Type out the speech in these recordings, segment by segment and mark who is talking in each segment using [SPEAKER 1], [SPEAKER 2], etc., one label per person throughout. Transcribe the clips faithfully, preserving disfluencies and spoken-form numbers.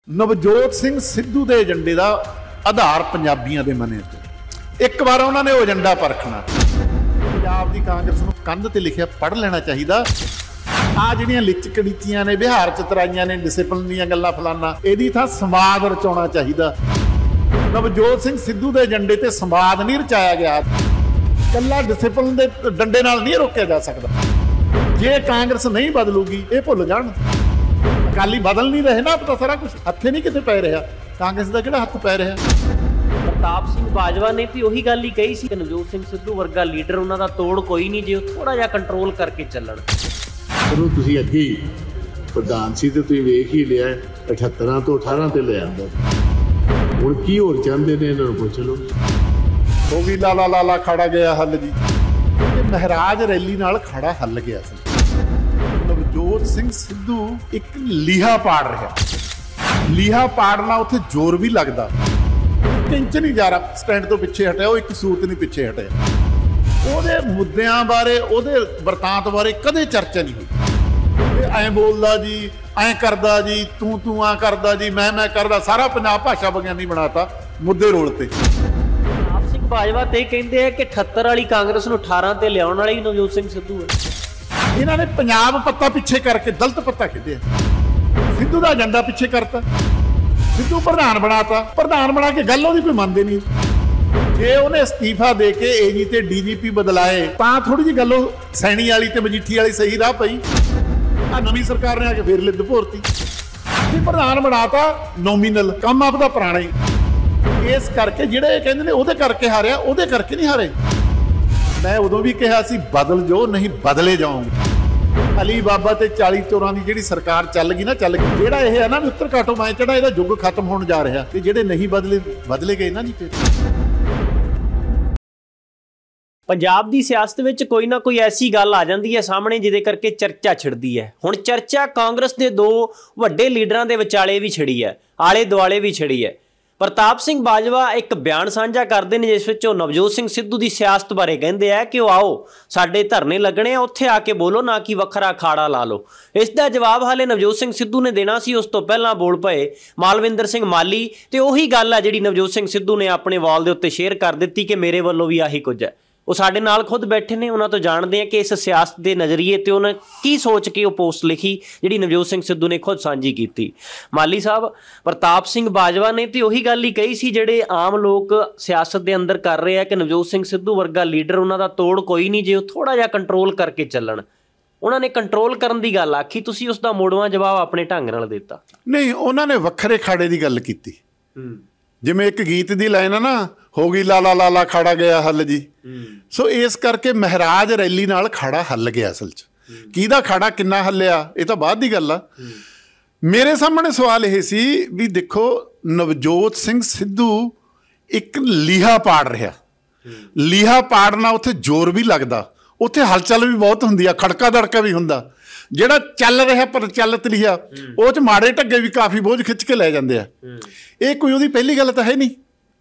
[SPEAKER 1] ਨਵਜੋਤ ਸਿੰਘ ਸਿੱਧੂ ਦੇ ਏਜੰਡੇ ਦਾ ਆਧਾਰ ਪੰਜਾਬੀਆਂ ਦੇ ਮਨੇ ਤੇ ਇੱਕ ਵਾਰ ਉਹਨਾਂ ਨੇ ਉਹ ਏਜੰਡਾ ਪਰਖਣਾ। ਪੰਜਾਬ ਦੀ ਕਾਂਗਰਸ ਨੂੰ ਕੰਧ ਤੇ ਲਿਖਿਆ ਪੜ੍ਹ ਲੈਣਾ ਚਾਹੀਦਾ। ਆ ਜਿਹੜੀਆਂ ਲਿਚਕੜੀਚੀਆਂ ਨੇ ਬਿਹਾਰ ਚ ਤਰਾਈਆਂ ਨੇ ਡਿਸਪਲਿਨ ਦੀਆਂ ਗੱਲਾਂ ਫਲਾਨਾ, ਇਹਦੀ ਥਾਂ ਸੰਵਾਦ ਰਚਾਉਣਾ ਚਾਹੀਦਾ। ਨਵਜੋਤ ਸਿੰਘ ਸਿੱਧੂ ਦੇ ਏਜੰਡੇ ਤੇ ਸੰਵਾਦ ਨਹੀਂ ਰਚਾਇਆ ਗਿਆ, ਕੱਲਾ ਡਿਸਪਲਿਨ ਦੇ ਡੰਡੇ ਨਾਲ ਨਹੀਂ ਰੋਕਿਆ ਜਾ ਸਕਦਾ। ਜੇ ਕਾਂਗਰਸ ਨਹੀਂ ਬਦਲੂਗੀ ਇਹ ਭੁੱਲ ਜਾਣ। ਅਕਾਲੀ ਬਦਲ ਨਹੀਂ ਰਹੇ ਨਾ, ਪਤਾ ਸਾਰਾ ਕੁਝ ਹੱਥੇ ਨਹੀਂ ਕਿਤੇ ਪੈ ਰਿਹਾ। ਕਾਂਗਰਸ ਦਾ ਕਿਹੜਾ ਹੱਥ ਪੈ ਰਿਹਾ?
[SPEAKER 2] ਪ੍ਰਤਾਪ ਸਿੰਘ ਬਾਜਵਾ ਨੇ ਵੀ ਉਹੀ ਗੱਲ ਹੀ ਕਹੀ ਸੀ ਕਿ ਨਵਜੋਤ ਸਿੰਘ ਸਿੱਧੂ ਵਰਗਾ ਲੀਡਰ ਉਹਨਾਂ ਦਾ ਤੋੜ ਕੋਈ ਨਹੀਂ ਜੇ ਉਹ ਥੋੜਾ ਜਿਹਾ ਕੰਟਰੋਲ ਕਰਕੇ ਚੱਲਣ।
[SPEAKER 3] ਚਲੋ ਤੁਸੀਂ ਅੱਗੇ ਹੀ ਪ੍ਰਧਾਨ ਸੀ ਤੇ ਤੁਸੀਂ ਵੇਖ ਹੀ ਲਿਆ, ਅਠੱਤਰਾਂ ਤੋਂ ਅਠਾਰਾਂ ਤੇ ਲੈ ਆਂਦਾ। ਹੁਣ ਕੀ ਹੋਰ ਚਾਹੁੰਦੇ ਨੇ ਇਹਨਾਂ ਨੂੰ ਪੁੱਛ ਲਓ।
[SPEAKER 1] ਹੋ ਗਈ ਲਾਲਾ ਲਾਲਾ ਖਾੜਾ ਗਿਆ ਹੱਲ ਜੀ। ਇਹ ਮਹਾਰਾਜ ਰੈਲੀ ਨਾਲ ਖਾੜਾ ਹੱਲ ਗਿਆ ਸੀ। ਨਵਜੋਤ ਸਿੰਘ ਸਿੱਧੂ ਇੱਕ ਲੀਹਾ ਪਾੜ ਰਿਹਾ, ਲੀਹਾ ਪਾੜਨਾ ਉੱਥੇ ਜ਼ੋਰ ਵੀ ਲੱਗਦਾ। ਇੰਚ ਨਹੀਂ ਜਾ ਰਿਹਾ ਸਟੈਂਡ ਤੋਂ ਪਿੱਛੇ ਹਟਿਆ, ਉਹ ਇੱਕ ਸੂਤ ਨਹੀਂ ਪਿੱਛੇ ਹਟਿਆ। ਉਹਦੇ ਮੁੱਦਿਆਂ ਬਾਰੇ, ਉਹਦੇ ਵਰਤਾਂਤ ਬਾਰੇ ਕਦੇ ਚਰਚਾ ਨਹੀਂ ਹੋਈ। ਐਂ ਬੋਲਦਾ ਜੀ, ਐਂ ਕਰਦਾ ਜੀ, ਤੂੰ ਤੂੰ ਆ ਕਰਦਾ ਜੀ, ਮੈਂ ਮੈਂ ਕਰਦਾ। ਸਾਰਾ ਪੰਜਾਬ ਭਾਸ਼ਾ ਵਿਗਿਆਨੀ ਬਣਾਤਾ ਮੁੱਦੇ ਰੋਲ ਤੇ।
[SPEAKER 2] ਪ੍ਰਤਾਪ ਸਿੰਘ ਬਾਜਵਾ ਤੇ ਕਹਿੰਦੇ ਆ ਕਿ ਅਠੱਤਰ ਵਾਲੀ ਕਾਂਗਰਸ ਨੂੰ ਅਠਾਰਾਂ ਤੇ ਲਿਆਉਣ ਵਾਲੀ ਨਵਜੋਤ ਸਿੰਘ ਸਿੱਧੂ ਹੈ। ਇਹਨਾਂ ਨੇ ਪੰਜਾਬ ਪੱਤਾ ਪਿੱਛੇ ਕਰਕੇ ਦਲਤ ਪੱਤਾ ਖੇਡਿਆ। ਸਿੱਧੂ ਦਾ ਏਜੰਡਾ ਪਿੱਛੇ ਕਰਤਾ, ਸਿੱਧੂ ਪ੍ਰਧਾਨ ਬਣਾਤਾ। ਪ੍ਰਧਾਨ ਬਣਾ ਕੇ ਗੱਲ ਉਹਦੀ ਕੋਈ ਮੰਨਦੇ ਨਹੀਂ। ਜੇ ਉਹਨੇ ਅਸਤੀਫਾ ਦੇ ਕੇ ਏਜੀ ਤੇ ਡੀਜੀਪੀ ਬਦਲਾਏ ਤਾਂ ਥੋੜੀ ਜਿਹੀ ਗੱਲ ਉਹ ਸੈਣੀ ਵਾਲੀ ਤੇ ਮਜੀਠੀ ਵਾਲੀ ਸਹੀ ਰਾਹ ਪਈ। ਆ ਨਵੀਂ ਸਰਕਾਰ ਨੇ ਆ ਕੇ ਫੇਰ ਲਿੱਦ ਭੋਰਤੀ। ਜੇ ਪ੍ਰਧਾਨ ਬਣਾਤਾ ਨੋਮੀਨਲ, ਕੰਮ ਆਪਦਾ ਪੁਰਾਣਾ ਹੀ। ਇਸ ਕਰਕੇ ਜਿਹੜੇ ਕਹਿੰਦੇ ਨੇ ਉਹਦੇ ਕਰਕੇ ਹਾਰਿਆ, ਉਹਦੇ ਕਰਕੇ ਨਹੀਂ ਹਾਰੇ। ਮੈਂ ਉਦੋਂ ਵੀ ਕਿਹਾ ਸੀ ਬਦਲ ਜੋ, ਨਹੀਂ ਬਦਲੇ ਜਾਓਗੇ। ਅਲੀ ਬਾਬਾ ਤੇ ਚਾਲੀ ਚੋਰਾਂ ਦੀ ਜਿਹੜੀ ਸਰਕਾਰ ਚੱਲ ਗਈ ਨਾ, ਚੱਲ ਗਈ। ਜਿਹੜਾ ਇਹ ਹੈ ਨਾ ਉੱਤਰ ਕਾਟੋ ਮੈਂ ਚੜਾ, ਇਹਦਾ ਯੁੱਗ ਖਤਮ ਹੋਣ ਜਾ ਰਿਹਾ। ਤੇ ਜਿਹੜੇ ਨਹੀਂ ਬਦਲੇ ਬਦਲੇ ਗਏ ਨਾ ਜੀ। ਫਿਰ ਪੰਜਾਬ ਦੀ ਸਿਆਸਤ ਵਿੱਚ ਕੋਈ ਨਾ ਕੋਈ ਐਸੀ ਗੱਲ ਆ ਜਾਂਦੀ ਹੈ ਸਾਹਮਣੇ ਜਿਹਦੇ ਕਰਕੇ ਚਰਚਾ ਛਿੜਦੀ ਹੈ। ਹੁਣ ਚਰਚਾ ਕਾਂਗਰਸ ਦੇ ਦੋ ਵੱਡੇ ਲੀਡਰਾਂ ਦੇ ਵਿਚਾਲੇ ਵੀ ਛਿੜੀ ਹੈ, ਆਲੇ ਦੁਆਲੇ ਵੀ ਛਿੜੀ ਹੈ। ਪ੍ਰਤਾਪ ਸਿੰਘ ਬਾਜਵਾ ਇੱਕ ਬਿਆਨ ਸਾਂਝਾ ਕਰਦੇ ਨੇ ਜਿਸ ਵਿੱਚ ਉਹ ਨਵਜੋਤ ਸਿੰਘ ਸਿੱਧੂ ਦੀ ਸਿਆਸਤ ਬਾਰੇ ਕਹਿੰਦੇ ਆ ਕਿ ਉਹ ਆਓ ਸਾਡੇ ਧਰਨੇ ਲੱਗਣੇ ਆ, ਉੱਥੇ ਆ ਕੇ ਬੋਲੋ, ਨਾ ਕਿ ਵੱਖਰਾ ਅਖਾੜਾ ਲਾ ਲਓ। ਇਸ ਦਾ ਜਵਾਬ ਹਾਲੇ ਨਵਜੋਤ ਸਿੰਘ ਸਿੱਧੂ ਨੇ ਦੇਣਾ ਸੀ, ਉਸ ਤੋਂ ਪਹਿਲਾਂ ਬੋਲ ਪਏ ਮਾਲਵਿੰਦਰ ਸਿੰਘ ਮਾਲੀ। ਤੇ ਉਹੀ ਗੱਲ ਆ ਜਿਹੜੀ ਨਵਜੋਤ ਸਿੰਘ ਸਿੱਧੂ ਨੇ ਆਪਣੇ ਵਾਲ ਦੇ ਉੱਤੇ ਸ਼ੇਅਰ ਕਰ ਦਿੱਤੀ ਕਿ ਮੇਰੇ ਵੱਲੋਂ ਵੀ ਆਹੀ ਕੁਝ ਹੈ। ਉਹ ਸਾਡੇ ਨਾਲ ਖੁਦ ਬੈਠੇ ਨੇ, ਉਹਨਾਂ ਤੋਂ ਜਾਣਦੇ ਆ ਕਿ ਇਸ ਸਿਆਸਤ ਦੇ ਨਜ਼ਰੀਏ ਤੇ ਉਹਨਾਂ ਕੀ ਸੋਚ ਕੇ ਉਹ ਪੋਸਟ ਲਿਖੀ ਜਿਹੜੀ ਨਵਜੋਤ ਸਿੰਘ ਸਿੱਧੂ ਨੇ ਖੁਦ ਸਾਂਝੀ ਕੀਤੀ। ਮਾਲੀ ਸਾਹਿਬ, ਪ੍ਰਤਾਪ ਸਿੰਘ ਬਾਜਵਾ ਨੇ ਤੇ ਉਹੀ ਗੱਲ ਹੀ ਕਹੀ ਸੀ ਜਿਹੜੇ ਆਮ ਲੋਕ ਸਿਆਸਤ ਦੇ ਅੰਦਰ ਕਰ ਰਹੇ ਆ ਕਿ ਨਵਜੋਤ ਸਿੰਘ ਸਿੱਧੂ ਵਰਗਾ ਲੀਡਰ ਉਹਨਾਂ ਦਾ ਤੋੜ ਕੋਈ ਨਹੀਂ ਜੇ ਉਹ ਥੋੜਾ ਜਿਹਾ ਕੰਟਰੋਲ ਕਰਕੇ ਚੱਲਣ। ਉਹਨਾਂ ਨੇ ਕੰਟਰੋਲ ਕਰਨ ਦੀ ਗੱਲ ਆਖੀ, ਤੁਸੀਂ ਉਸ ਦਾ ਮੋੜਵਾਂ ਜਵਾਬ ਆਪਣੇ ਢੰਗ ਨਾਲ ਦਿੱਤਾ।
[SPEAKER 1] ਨਹੀਂ, ਉਹਨਾਂ ਨੇ ਵੱਖਰੇ ਖਾੜੇ ਦੀ ਗੱਲ ਕੀਤੀ। ਜਿਵੇਂ ਇੱਕ ਗੀਤ ਦੀ ਲਾਈਨ ਆ ਨਾ, ਹੋ ਗਈ ਲਾਲਾ ਲਾਲਾ ਖਾੜਾ ਗਿਆ ਹੱਲ ਜੀ। ਸੋ ਇਸ ਕਰਕੇ ਮਹਾਰਾਜ ਰੈਲੀ ਨਾਲ ਖਾੜਾ ਹੱਲ ਗਿਆ। ਅਸਲ 'ਚ ਕਿਹਦਾ ਖਾੜਾ ਕਿੰਨਾ ਹੱਲਿਆ ਇਹ ਤਾਂ ਬਾਅਦ ਦੀ ਗੱਲ ਆ। ਮੇਰੇ ਸਾਹਮਣੇ ਸਵਾਲ ਇਹ ਸੀ ਵੀ ਦੇਖੋ, ਨਵਜੋਤ ਸਿੰਘ ਸਿੱਧੂ ਇੱਕ ਲੀਹਾ ਪਾੜ ਰਿਹਾ। ਲੀਹਾ ਪਾੜਨਾ ਉੱਥੇ ਜ਼ੋਰ ਵੀ ਲੱਗਦਾ, ਉੱਥੇ ਹਲਚਲ ਵੀ ਬਹੁਤ ਹੁੰਦੀ ਆ, ਖੜਕਾ ਦੜਕਾ ਵੀ ਹੁੰਦਾ। ਜਿਹੜਾ ਚੱਲ ਰਿਹਾ ਪ੍ਰਚਲਿਤ ਲਿਆ ਉਹ 'ਚ ਮਾੜੇ ਢੱਗੇ ਵੀ ਕਾਫੀ ਬੋਝ ਖਿੱਚ ਕੇ ਲੈ ਜਾਂਦੇ ਆ। ਇਹ ਕੋਈ ਉਹਦੀ ਪਹਿਲੀ ਗੱਲ ਤਾਂ ਹੈ ਨਹੀਂ।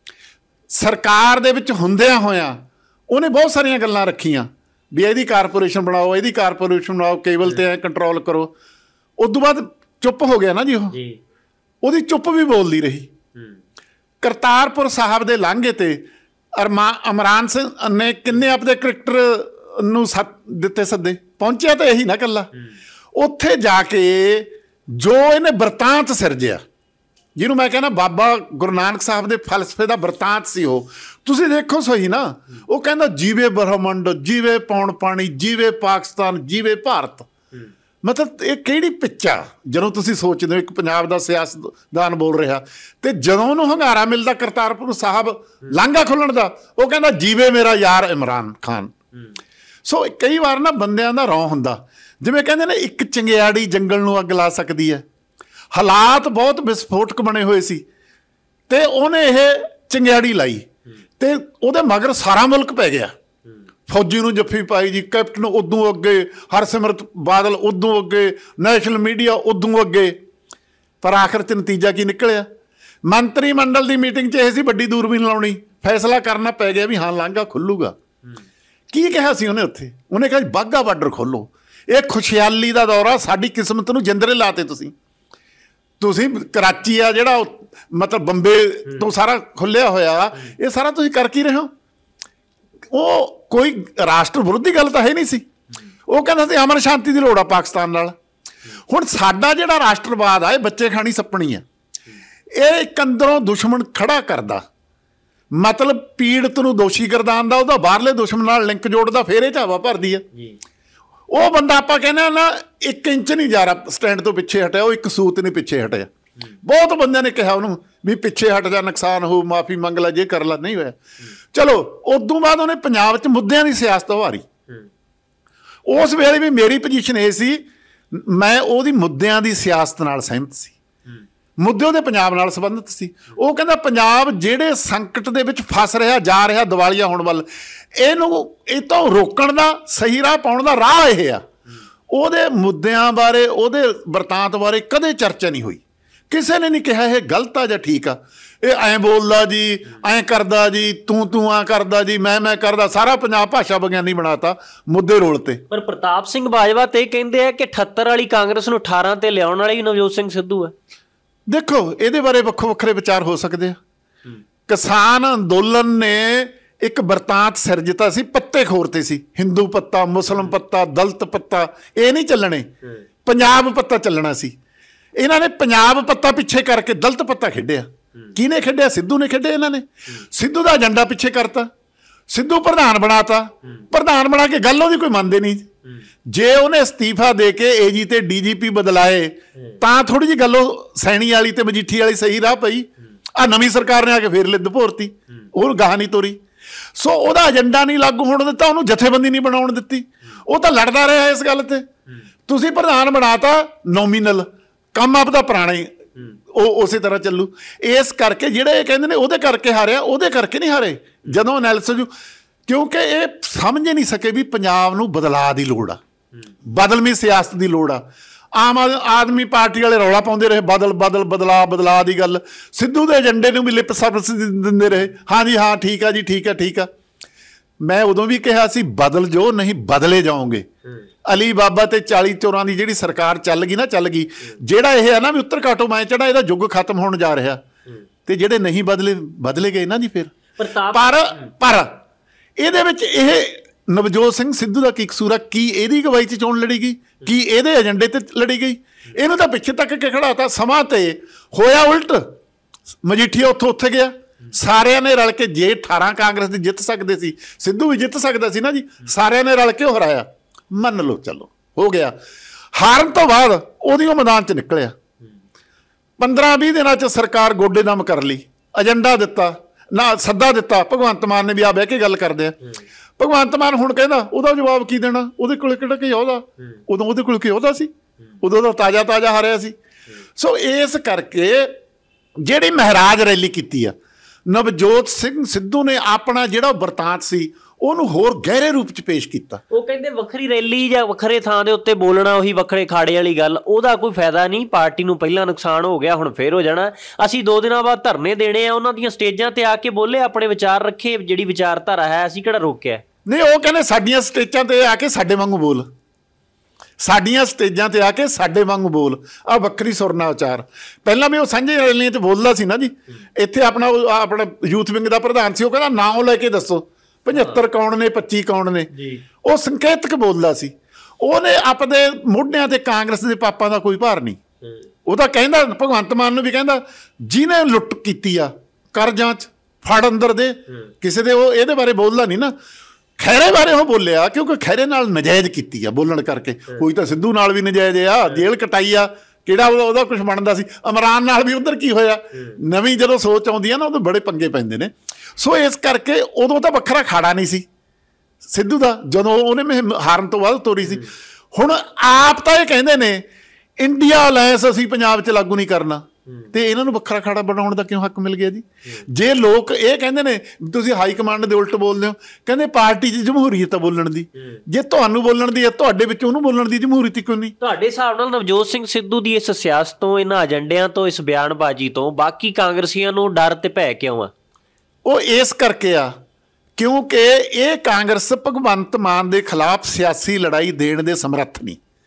[SPEAKER 1] ਸਰਕਾਰ ਦੇ ਵਿੱਚ ਹੁੰਦਿਆਂ ਹੋਇਆਂ ਉਹਨੇ ਬਹੁਤ ਸਾਰੀਆਂ ਗੱਲਾਂ ਰੱਖੀਆਂ ਵੀ ਇਹਦੀ ਕਾਰਪੋਰੇਸ਼ਨ ਬਣਾਓ, ਇਹਦੀ ਕਾਰਪੋਰੇਸ਼ਨ ਬਣਾਓ, ਕੇਬਲ ਤੇ ਐ ਕੰਟਰੋਲ ਕਰੋ। ਉਸ ਤੋਂ ਬਾਅਦ ਚੁੱਪ ਹੋ ਗਿਆ ਨਾ ਜੀ। ਉਹ ਉਹਦੀ ਚੁੱਪ ਵੀ ਬੋਲਦੀ ਰਹੀ। ਕਰਤਾਰਪੁਰ ਸਾਹਿਬ ਦੇ ਲਾਂਘੇ ਤੇ ਅਰਮਾ ਇਮਰਾਨ ਸਿੰਘ ਨੇ ਕਿੰਨੇ ਆਪਦੇ ਕ੍ਰਿਕਟਰ ਨੂੰ ਸੱਦ ਦਿੱਤੇ ਸੱਦੇ, ਪਹੁੰਚਿਆ ਤਾਂ ਇਹੀ ਨਾ ਇਕੱਲਾ। ਉੱਥੇ ਜਾ ਕੇ ਜੋ ਇਹਨੇ ਵਰਤਾਂਤ ਸਿਰਜਿਆ, ਜਿਹਨੂੰ ਮੈਂ ਕਹਿੰਦਾ ਬਾਬਾ ਗੁਰੂ ਨਾਨਕ ਸਾਹਿਬ ਦੇ ਫਲਸਫੇ ਦਾ ਵਰਤਾਂਤ ਸੀ ਉਹ। ਤੁਸੀਂ ਦੇਖੋ ਸਹੀ ਨਾ, ਉਹ ਕਹਿੰਦਾ ਜੀਵੇ ਬ੍ਰਹਮੰਡ, ਜੀਵੇ ਪੌਣ ਪਾਣੀ, ਜੀਵੇ ਪਾਕਿਸਤਾਨ, ਜੀਵੇ ਭਾਰਤ। ਮਤਲਬ ਇਹ ਕਿਹੜੀ ਪਿੱਚਾ ਜਦੋਂ ਤੁਸੀਂ ਸੋਚਦੇ ਹੋ ਇੱਕ ਪੰਜਾਬ ਦਾ ਸਿਆਸਤਦਾਨ ਬੋਲ ਰਿਹਾ। ਤੇ ਜਦੋਂ ਉਹਨੂੰ ਹੰਗਾਰਾ ਮਿਲਦਾ ਕਰਤਾਰਪੁਰ ਸਾਹਿਬ ਲਾਂਘਾ ਖੁੱਲਣ ਦਾ, ਉਹ ਕਹਿੰਦਾ ਜੀਵੇ ਮੇਰਾ ਯਾਰ ਇਮਰਾਨ ਖਾਨ। ਸੋ ਕਈ ਵਾਰ ਨਾ ਬੰਦਿਆਂ ਦਾ ਰੌਂ ਹੁੰਦਾ, ਜਿਵੇਂ ਕਹਿੰਦੇ ਨੇ ਇੱਕ ਚੰਗਿਆੜੀ ਜੰਗਲ ਨੂੰ ਅੱਗ ਲਾ ਸਕਦੀ ਹੈ। ਹਾਲਾਤ ਬਹੁਤ ਵਿਸਫੋਟਕ ਬਣੇ ਹੋਏ ਸੀ ਤੇ ਉਹਨੇ ਇਹ ਚੰਗਿਆੜੀ ਲਾਈ ਤੇ ਉਹਦੇ ਮਗਰ ਸਾਰਾ ਮੁਲਕ ਪੈ ਗਿਆ। ਫੌਜੀ ਨੂੰ ਜੱਫੀ ਪਾਈ ਜੀ, ਕੈਪਟਨ ਉਦੋਂ ਅੱਗੇ, ਹਰਸਿਮਰਤ ਬਾਦਲ ਉਦੋਂ ਅੱਗੇ, ਨੈਸ਼ਨਲ ਮੀਡੀਆ ਉਦੋਂ ਅੱਗੇ। ਪਰ ਆਖਿਰ 'ਚ ਨਤੀਜਾ ਕੀ ਨਿਕਲਿਆ? ਮੰਤਰੀ ਮੰਡਲ ਦੀ ਮੀਟਿੰਗ 'ਚ ਇਹ ਸੀ ਵੱਡੀ ਦੂਰਬੀਨ ਲਾਉਣੀ, ਫੈਸਲਾ ਕਰਨਾ ਪੈ ਗਿਆ ਵੀ ਹਾਂ ਲਾਂਘਾ ਖੁੱਲੂਗਾ। ਕੀ ਕਿਹਾ ਸੀ ਉਹਨੇ ਉੱਥੇ? ਉਹਨੇ ਕਿਹਾ ਬਾਘਾ ਬਾਰਡਰ ਖੋਲੋ। ਇਹ ਖੁਸ਼ਹਾਲੀ ਦਾ ਦੌਰਾ, ਸਾਡੀ ਕਿਸਮਤ ਨੂੰ ਜਿੰਦਰੇ ਲਾਤੇ ਤੁਸੀਂ। ਤੁਸੀਂ ਕਰਾਚੀ ਆ ਜਿਹੜਾ ਮਤਲਬ ਬੰਬੇ ਤੋਂ ਸਾਰਾ ਖੁੱਲਿਆ ਹੋਇਆ, ਇਹ ਸਾਰਾ ਤੁਸੀਂ ਕਰ ਕੀ ਰਹੇ ਹੋ? ਉਹ ਕੋਈ ਰਾਸ਼ਟਰ ਵਿਰੋਧੀ ਗੱਲ ਤਾਂ ਹੈ ਨਹੀਂ ਸੀ। ਉਹ ਕਹਿੰਦਾ ਸੀ ਅਮਨ ਸ਼ਾਂਤੀ ਦੀ ਲੋੜ ਆ ਪਾਕਿਸਤਾਨ ਨਾਲ। ਹੁਣ ਸਾਡਾ ਜਿਹੜਾ ਰਾਸ਼ਟਰਵਾਦ ਆ ਇਹ ਬੱਚੇ ਖਾਣੀ ਸੱਪਣੀ ਆ। ਇਹ ਇੱਕ ਅੰਦਰੋਂ ਦੁਸ਼ਮਣ ਖੜਾ ਕਰਦਾ, ਮਤਲਬ ਪੀੜਤ ਨੂੰ ਦੋਸ਼ੀ ਗਰਦਾਨ ਦਾ, ਉਹਦਾ ਬਾਹਰਲੇ ਦੁਸ਼ਮਣ ਨਾਲ ਲਿੰਕ ਜੋੜਦਾ, ਫਿਰ ਇਹ ਝਾਵਾ ਭਰਦੀ ਆ। ਉਹ ਬੰਦਾ ਆਪਾਂ ਕਹਿੰਦੇ ਨਾ ਇੱਕ ਇੰਚ ਨਹੀਂ ਜਾ ਰਿਹਾ ਸਟੈਂਡ ਤੋਂ ਪਿੱਛੇ ਹਟਿਆ, ਉਹ ਇੱਕ ਸੂਤ ਨਹੀਂ ਪਿੱਛੇ ਹਟਿਆ। ਬਹੁਤ ਬੰਦਿਆਂ ਨੇ ਕਿਹਾ ਉਹਨੂੰ ਵੀ ਪਿੱਛੇ ਹਟ ਜਾ, ਨੁਕਸਾਨ ਹੋ, ਮਾਫੀ ਮੰਗ ਲੈ, ਜੇ ਕਰ ਲਾ, ਨਹੀਂ ਹੋਇਆ। ਚਲੋ ਉਦੋਂ ਬਾਅਦ ਉਹਨੇ ਪੰਜਾਬ 'ਚ ਮੁੱਦਿਆਂ ਦੀ ਸਿਆਸਤ ਉਭਾਰੀ। ਉਸ ਵੇਲੇ ਵੀ ਮੇਰੀ ਪੋਜੀਸ਼ਨ ਇਹ ਸੀ, ਮੈਂ ਉਹਦੀ ਮੁੱਦਿਆਂ ਦੀ ਸਿਆਸਤ ਨਾਲ ਸਹਿਮਤ ਸੀ, ਮੁੱਦੇ ਉਹਦੇ ਪੰਜਾਬ ਨਾਲ ਸੰਬੰਧਿਤ ਸੀ। ਉਹ ਕਹਿੰਦਾ ਪੰਜਾਬ ਜਿਹੜੇ ਸੰਕਟ ਦੇ ਵਿੱਚ ਫਸ ਰਿਹਾ, ਜਾ ਰਿਹਾ ਦਿਵਾਲੀਆ ਹੋਣ ਵੱਲ, ਇਹਨੂੰ ਇਹ ਤੋਂ ਰੋਕਣ ਦਾ, ਸਹੀ ਰਾਹ ਪਾਉਣ ਦਾ ਰਾਹ ਇਹ ਆ। ਉਹਦੇ ਮੁੱਦਿਆਂ ਬਾਰੇ, ਉਹਦੇ ਵਰਤਾਂਤ ਬਾਰੇ ਕਦੇ ਚਰਚਾ ਨਹੀਂ ਹੋਈ। ਕਿਸੇ ਨੇ ਨਹੀਂ ਕਿਹਾ ਇਹ ਗਲਤ ਆ ਜਾਂ ਠੀਕ ਆ, ਇਹ ਐਂ ਬੋਲਦਾ ਜੀ, ਐਂ ਕਰਦਾ ਜੀ, ਤੂੰ ਤੂੰ ਆ ਕਰਦਾ ਜੀ, ਮੈਂ ਮੈਂ ਕਰਦਾ। ਸਾਰਾ ਪੰਜਾਬ ਭਾਸ਼ਾ ਵਿਗਿਆਨੀ ਬਣਾਤਾ ਮੁੱਦੇ ਰੋਲ ਤੇ।
[SPEAKER 2] ਪਰ ਪ੍ਰਤਾਪ ਸਿੰਘ ਬਾਜਵਾ ਤੇ ਕਹਿੰਦੇ ਆ ਕਿ ਅਠੱਤਰ ਵਾਲੀ ਕਾਂਗਰਸ ਨੂੰ ਅਠਾਰਾਂ ਤੇ ਲਿਆਉਣ ਵਾਲੀ ਨਵਜੋਤ ਸਿੰਘ ਸਿੱਧੂ ਹੈ।
[SPEAKER 1] ਦੇਖੋ ਇਹਦੇ ਬਾਰੇ ਵੱਖੋ ਵੱਖਰੇ ਵਿਚਾਰ ਹੋ ਸਕਦੇ ਆ। ਕਿਸਾਨ ਅੰਦੋਲਨ ਨੇ ਇੱਕ ਵਰਤਾਂਤ ਸਿਰਜਤਾ ਸੀ, ਪੱਤੇ ਖੋਰਤੇ ਸੀ, ਹਿੰਦੂ ਪੱਤਾ, ਮੁਸਲਿਮ ਪੱਤਾ, ਦਲਿਤ ਪੱਤਾ, ਇਹ ਨਹੀਂ ਚੱਲਣੇ, ਪੰਜਾਬ ਪੱਤਾ ਚੱਲਣਾ ਸੀ। ਇਹਨਾਂ ਨੇ ਪੰਜਾਬ ਪੱਤਾ ਪਿੱਛੇ ਕਰਕੇ ਦਲਿਤ ਪੱਤਾ ਖੇਡਿਆ। ਕਿਹਨੇ ਖੇਡਿਆ? ਸਿੱਧੂ ਨੇ ਖੇਡਿਆ। ਇਹਨਾਂ ਨੇ ਸਿੱਧੂ ਦਾ ਏਜੰਡਾ ਪਿੱਛੇ ਕਰਤਾ, ਸਿੱਧੂ ਪ੍ਰਧਾਨ ਬਣਾਤਾ। ਪ੍ਰਧਾਨ ਬਣਾ ਕੇ ਗੱਲ ਉਹਦੀ ਕੋਈ ਮੰਨਦੇ ਨਹੀਂ। ਜੇ ਉਹਨੇ ਅਸਤੀਫਾ ਦੇ ਕੇ ਏਜੀ ਤੇ ਡੀਜੀਪੀ ਬਦਲਾਏ ਤਾਂ ਥੋੜੀ ਜਿਹੀ ਗੱਲ ਉਹ ਸੈਣੀ ਵਾਲੀ ਤੇ ਮਜੀਠੀ ਵਾਲੀ ਸਹੀ ਰਾਹ ਪਈ। ਆ ਨਵੀਂ ਸਰਕਾਰ ਨੇ ਆ ਕੇ ਫੇਰ ਲਿੱਦ ਭੋਰਤੀ, ਉਹ ਗਾਹ ਨਹੀਂ ਤੋਰੀ। ਸੋ ਉਹਦਾ ਏਜੰਡਾ ਨਹੀਂ ਲਾਗੂ ਹੋਣ ਦਿੱਤਾ, ਉਹਨੂੰ ਜਥੇਬੰਦੀ ਨਹੀਂ ਬਣਾਉਣ ਦਿੱਤੀ। ਉਹ ਤਾਂ ਲੜਦਾ ਰਿਹਾ ਇਸ ਗੱਲ ਤੇ। ਤੁਸੀਂ ਪ੍ਰਧਾਨ ਬਣਾਤਾ ਨੋਮੀਨਲ, ਕੰਮ ਆਪਦਾ ਪੁਰਾਣਾ ਹੀ ਉਹ ਉਸੇ ਤਰ੍ਹਾਂ ਚੱਲੂ। ਇਸ ਕਰਕੇ ਜਿਹੜੇ ਇਹ ਕਹਿੰਦੇ ਨੇ ਉਹਦੇ ਕਰਕੇ ਹਾਰਿਆ, ਉਹਦੇ ਕਰਕੇ ਨਹੀਂ ਹਾਰੇ। ਜਦੋਂ ਐਨਾਲਿਸਿਸ, ਕਿਉਂਕਿ ਇਹ ਸਮਝ ਨਹੀਂ ਸਕੇ ਵੀ ਪੰਜਾਬ ਨੂੰ ਬਦਲਾਅ ਦੀ ਲੋੜ ਆ, ਬਦਲਵੀਂ ਸਿਆਸਤ ਦੀ ਲੋੜ ਆ। ਆਮ ਆਦਮੀ ਪਾਰਟੀ ਵਾਲੇ ਰੌਲਾ ਪਾਉਂਦੇ ਰਹੇ, ਬਦਲ ਬਦਲ ਬਦਲਾਅ ਬਦਲਾਅ ਦੀ ਗੱਲ। ਸਿੱਧੂ ਦੇ ਏਜੰਡੇ ਨੂੰ ਵੀ ਲਿਪ ਸਰਵਿਸ ਦਿੰਦੇ ਰਹੇ, ਹਾਂ ਜੀ ਹਾਂ ਠੀਕ ਆ ਜੀ, ਠੀਕ ਆ ਠੀਕ ਆ। ਮੈਂ ਉਦੋਂ ਵੀ ਕਿਹਾ ਸੀ ਬਦਲ ਜੋ, ਨਹੀਂ ਬਦਲੇ ਜਾਓਗੇ। ਅਲੀ ਬਾਬਾ ਤੇ ਚਾਲੀ ਚੋਰਾਂ ਦੀ ਜਿਹੜੀ ਸਰਕਾਰ ਚੱਲ ਗਈ ਨਾ, ਚੱਲ ਗਈ। ਜਿਹੜਾ ਇਹ ਹੈ ਨਾ ਵੀ ਉੱਤਰ ਘਾਟੋ ਮੈਂ ਚੜਾ, ਇਹਦਾ ਯੁੱਗ ਖਤਮ ਹੋਣ ਜਾ ਰਿਹਾ। ਤੇ ਜਿਹੜੇ ਨਹੀਂ ਬਦਲੇ, ਬਦਲੇ ਗਏ ਨਾ ਜੀ ਫਿਰ। ਪਰ ਪਰ ਇਹਦੇ ਵਿੱਚ ਇਹ ਨਵਜੋਤ ਸਿੰਘ ਸਿੱਧੂ ਦਾ ਕੀ ਕਸੂਰ ਆ? ਕੀ ਇਹਦੀ ਅਗਵਾਈ 'ਚ ਚੋਣ ਲੜੀ ਗਈ? ਕੀ ਇਹਦੇ ਏਜੰਡੇ ਤੇ ਲੜੀ ਗਈ? ਇਹਨੂੰ ਤਾਂ ਪਿੱਛੇ ਤੱਕ ਕੇ ਖੜਾਤਾ। ਸਮਾਂ ਤੇ ਹੋਇਆ ਉਲਟ, ਮਜੀਠੀਆ ਉੱਥੋਂ ਉੱਥੇ ਗਿਆ। ਸਾਰਿਆਂ ਨੇ ਰਲ ਕੇ, ਜੇ ਅਠਾਰਾਂ ਕਾਂਗਰਸ ਦੇ ਜਿੱਤ ਸਕਦੇ ਸੀ, ਸਿੱਧੂ ਵੀ ਜਿੱਤ ਸਕਦਾ ਸੀ ਨਾ ਜੀ। ਸਾਰਿਆਂ ਨੇ ਰਲ ਕੇ ਉਹ ਹਰਾਇਆ, ਮੰਨ ਲਓ, ਚਲੋ ਹੋ ਗਿਆ। ਹਾਰਨ ਤੋਂ ਬਾਅਦ ਉਹਦੀ ਉਹ ਮੈਦਾਨ 'ਚ ਨਿਕਲਿਆ। ਪੰਦਰਾਂ ਵੀਹ ਦਿਨਾਂ 'ਚ ਸਰਕਾਰ ਗੋਡੇ ਦਮ ਕਰ ਲਈ, ਏਜੰਡਾ ਦਿੱਤਾ, ਨਾ ਸੱਦਾ ਦਿੱਤਾ ਭਗਵੰਤ ਮਾਨ ਨੇ ਵੀ ਆ ਬਹਿ ਕੇ ਗੱਲ ਕਰਦੇ ਆ। ਭਗਵੰਤ ਮਾਨ ਹੁਣ ਕਹਿੰਦਾ ਉਹਦਾ ਜਵਾਬ ਕੀ ਦੇਣਾ? ਉਹਦੇ ਕੋਲ ਕਿਹੜਾ ਕੀ ਉਹਦਾ, ਉਦੋਂ ਉਹਦੇ ਕੋਲ ਕੀ ਉਹਦਾ ਸੀ, ਉਦੋਂ ਦਾ ਤਾਜ਼ਾ ਤਾਜ਼ਾ ਹਾਰਿਆ ਸੀ। ਸੋ ਇਸ ਕਰਕੇ ਜਿਹੜੀ ਮਹਾਰਾਜ ਰੈਲੀ ਕੀਤੀ ਆ, ਨਵਜੋਤ ਸਿੰਘ ਸਿੱਧੂ ਨੇ ਆਪਣਾ ਜਿਹੜਾ ਵਰਤਾਂਤ ਸੀ ਉਹਨੂੰ ਹੋਰ ਗਹਿਰੇ ਰੂਪ 'ਚ ਪੇਸ਼ ਕੀਤਾ।
[SPEAKER 2] ਉਹ ਕਹਿੰਦੇ ਵੱਖਰੀ ਰੈਲੀ ਜਾਂ ਵੱਖਰੇ ਥਾਂ ਦੇ ਉੱਤੇ ਬੋਲਣਾ, ਉਹੀ ਵੱਖਰੇ ਖਾੜੇ ਵਾਲੀ ਗੱਲ, ਉਹਦਾ ਕੋਈ ਫਾਇਦਾ ਨਹੀਂ। ਪਾਰਟੀ ਨੂੰ ਪਹਿਲਾਂ ਨੁਕਸਾਨ ਹੋ ਗਿਆ, ਹੁਣ ਫੇਰ ਹੋ ਜਾਣਾ। ਅਸੀਂ ਦੋ ਦਿਨਾਂ ਬਾਅਦ ਧਰਨੇ ਦੇਣੇ ਆ, ਉਹਨਾਂ ਦੀਆਂ ਸਟੇਜਾਂ ਤੇ ਆ ਕੇ ਬੋਲੇ, ਆਪਣੇ ਵਿਚਾਰ ਰੱਖੇ, ਜਿਹੜੀ ਵਿਚਾਰਧਾਰਾ ਹੈ ਅਸੀਂ ਕਿਹੜਾ ਰੋਕਿਆ।
[SPEAKER 1] ਨਹੀਂ, ਉਹ ਕਹਿੰਦੇ ਸਾਡੀਆਂ ਸਟੇਜਾਂ ਤੇ ਆ ਕੇ ਸਾਡੇ ਵਾਂਗੂ ਬੋਲ, ਸਾਡੀਆਂ ਸਟੇਜਾਂ ਤੇ ਆ ਕੇ ਸਾਡੇ ਵਾਂਗੂ ਬੋਲ। ਆ ਵੱਖਰੀ ਸੁਰਨਾ ਉਚਾਰ। ਪਹਿਲਾਂ ਵੀ ਉਹ ਸਾਂਝੇ ਰੈਲੀਆਂ 'ਚ ਬੋਲਦਾ ਸੀ ਨਾ ਜੀ। ਇੱਥੇ ਆਪਣਾ ਆਪਣਾ ਯੂਥ ਵਿੰਗ ਦਾ ਪ੍ਰਧਾਨ ਸੀ, ਉਹ ਕਹਿੰਦਾ ਨਾਂ ਲੈ ਕੇ ਦੱਸੋ ਪਝੱਤਰ ਕੌਣ ਨੇ, ਪੱਚੀ ਕੌਣ ਨੇ। ਉਹ ਸੰਕੇਤਕ ਬੋਲਦਾ ਸੀ। ਉਹਨੇ ਆਪਣੇ ਮੋਢਿਆਂ ਤੇ ਕਾਂਗਰਸ ਦੇ ਪਾਪਾਂ ਦਾ ਕੋਈ ਭਾਰ ਨਹੀਂ। ਉਹ ਤਾਂ ਕਹਿੰਦਾ, ਭਗਵੰਤ ਮਾਨ ਨੂੰ ਵੀ ਕਹਿੰਦਾ, ਜਿਹਨੇ ਲੁੱਟ ਕੀਤੀ ਆ ਕਰ ਜਾਂਚ, ਫੜ ਅੰਦਰ ਦੇ। ਕਿਸੇ ਦੇ ਉਹ ਇਹਦੇ ਬਾਰੇ ਬੋਲਦਾ ਨਹੀਂ ਨਾ। ਖੈਰੇ ਬਾਰੇ ਉਹ ਬੋਲਿਆ ਕਿਉਂਕਿ ਖੈਰੇ ਨਾਲ ਨਜਾਇਜ਼ ਕੀਤੀ ਆ ਬੋਲਣ ਕਰਕੇ। ਕੋਈ ਤਾਂ ਸਿੱਧੂ ਨਾਲ ਵੀ ਨਜਾਇਜ਼ ਆ, ਜੇਲ੍ਹ ਕਟਾਈ ਆ, ਕਿਹੜਾ ਉਹਦਾ ਕੁਛ ਬਣਦਾ ਸੀ। ਇਮਰਾਨ ਨਾਲ ਵੀ ਉੱਧਰ ਕੀ ਹੋਇਆ? ਨਵੀਂ ਜਦੋਂ ਸੋਚ ਆਉਂਦੀ ਆ ਨਾ, ਉਦੋਂ ਬੜੇ ਪੰਗੇ ਪੈਂਦੇ ਨੇ। ਸੋ ਇਸ ਕਰਕੇ ਉਦੋਂ ਤਾਂ ਵੱਖਰਾ ਖਾੜਾ ਨਹੀਂ ਸੀ ਸਿੱਧੂ ਦਾ, ਜਦੋਂ ਉਹਨੇ ਹਾਰਨ ਤੋਂ ਬਾਅਦ ਤੋਰੀ ਸੀ। ਹੁਣ ਆਪ ਤਾਂ ਇਹ ਕਹਿੰਦੇ ਨੇ ਇੰਡੀਆ ਅਲਾਇੰਸ ਅਸੀਂ ਪੰਜਾਬ 'ਚ ਲਾਗੂ ਨਹੀਂ ਕਰਨਾ, ਤੇ ਇਹਨਾਂ ਨੂੰ ਵੱਖਰਾ ਖਾੜਾ ਬਣਾਉਣ ਦਾ ਕਿਉਂ ਹੱਕ ਮਿਲ ਗਿਆ ਜੀ? ਜੇ ਲੋਕ ਇਹ ਕਹਿੰਦੇ ਨੇ ਤੁਸੀਂ ਹਾਈ ਕਮਾਂਡ ਦੇ ਉਲਟ ਬੋਲਦੇ ਹੋ, ਕਹਿੰਦੇ ਪਾਰਟੀ 'ਚ ਜਮਹੂਰੀਅਤ ਆ ਬੋਲਣ ਦੀ। ਜੇ ਤੁਹਾਨੂੰ ਬੋਲਣ ਦੀ ਹੈ, ਤੁਹਾਡੇ ਵਿੱਚ ਉਹਨੂੰ ਬੋਲਣ ਦੀ ਜਮਹੂਰੀਅਤ ਕਿਉਂ ਨਹੀਂ?
[SPEAKER 2] ਤੁਹਾਡੇ ਹਿਸਾਬ ਨਾਲ ਨਵਜੋਤ ਸਿੰਘ ਸਿੱਧੂ ਦੀ ਇਸ ਸਿਆਸਤ ਤੋਂ, ਇਹਨਾਂ ਏਜੰਡਿਆਂ ਤੋਂ, ਇਸ ਬਿਆਨਬਾਜ਼ੀ ਤੋਂ ਬਾਕੀ ਕਾਂਗਰਸੀਆਂ ਨੂੰ ਡਰ ਤੇ ਭੈ ਕਿਉਂ ਆ?
[SPEAKER 1] ਉਹ ਇਸ ਕਰਕੇ ਆ ਕਿਉਂਕਿ ਇਹ ਕਾਂਗਰਸ ਭਗਵੰਤ ਮਾਨ ਦੇ ਖਿਲਾਫ ਸਿਆਸੀ ਲੜਾਈ ਦੇਣ ਦੇ ਸਮਰੱਥ ਨਹੀਂ।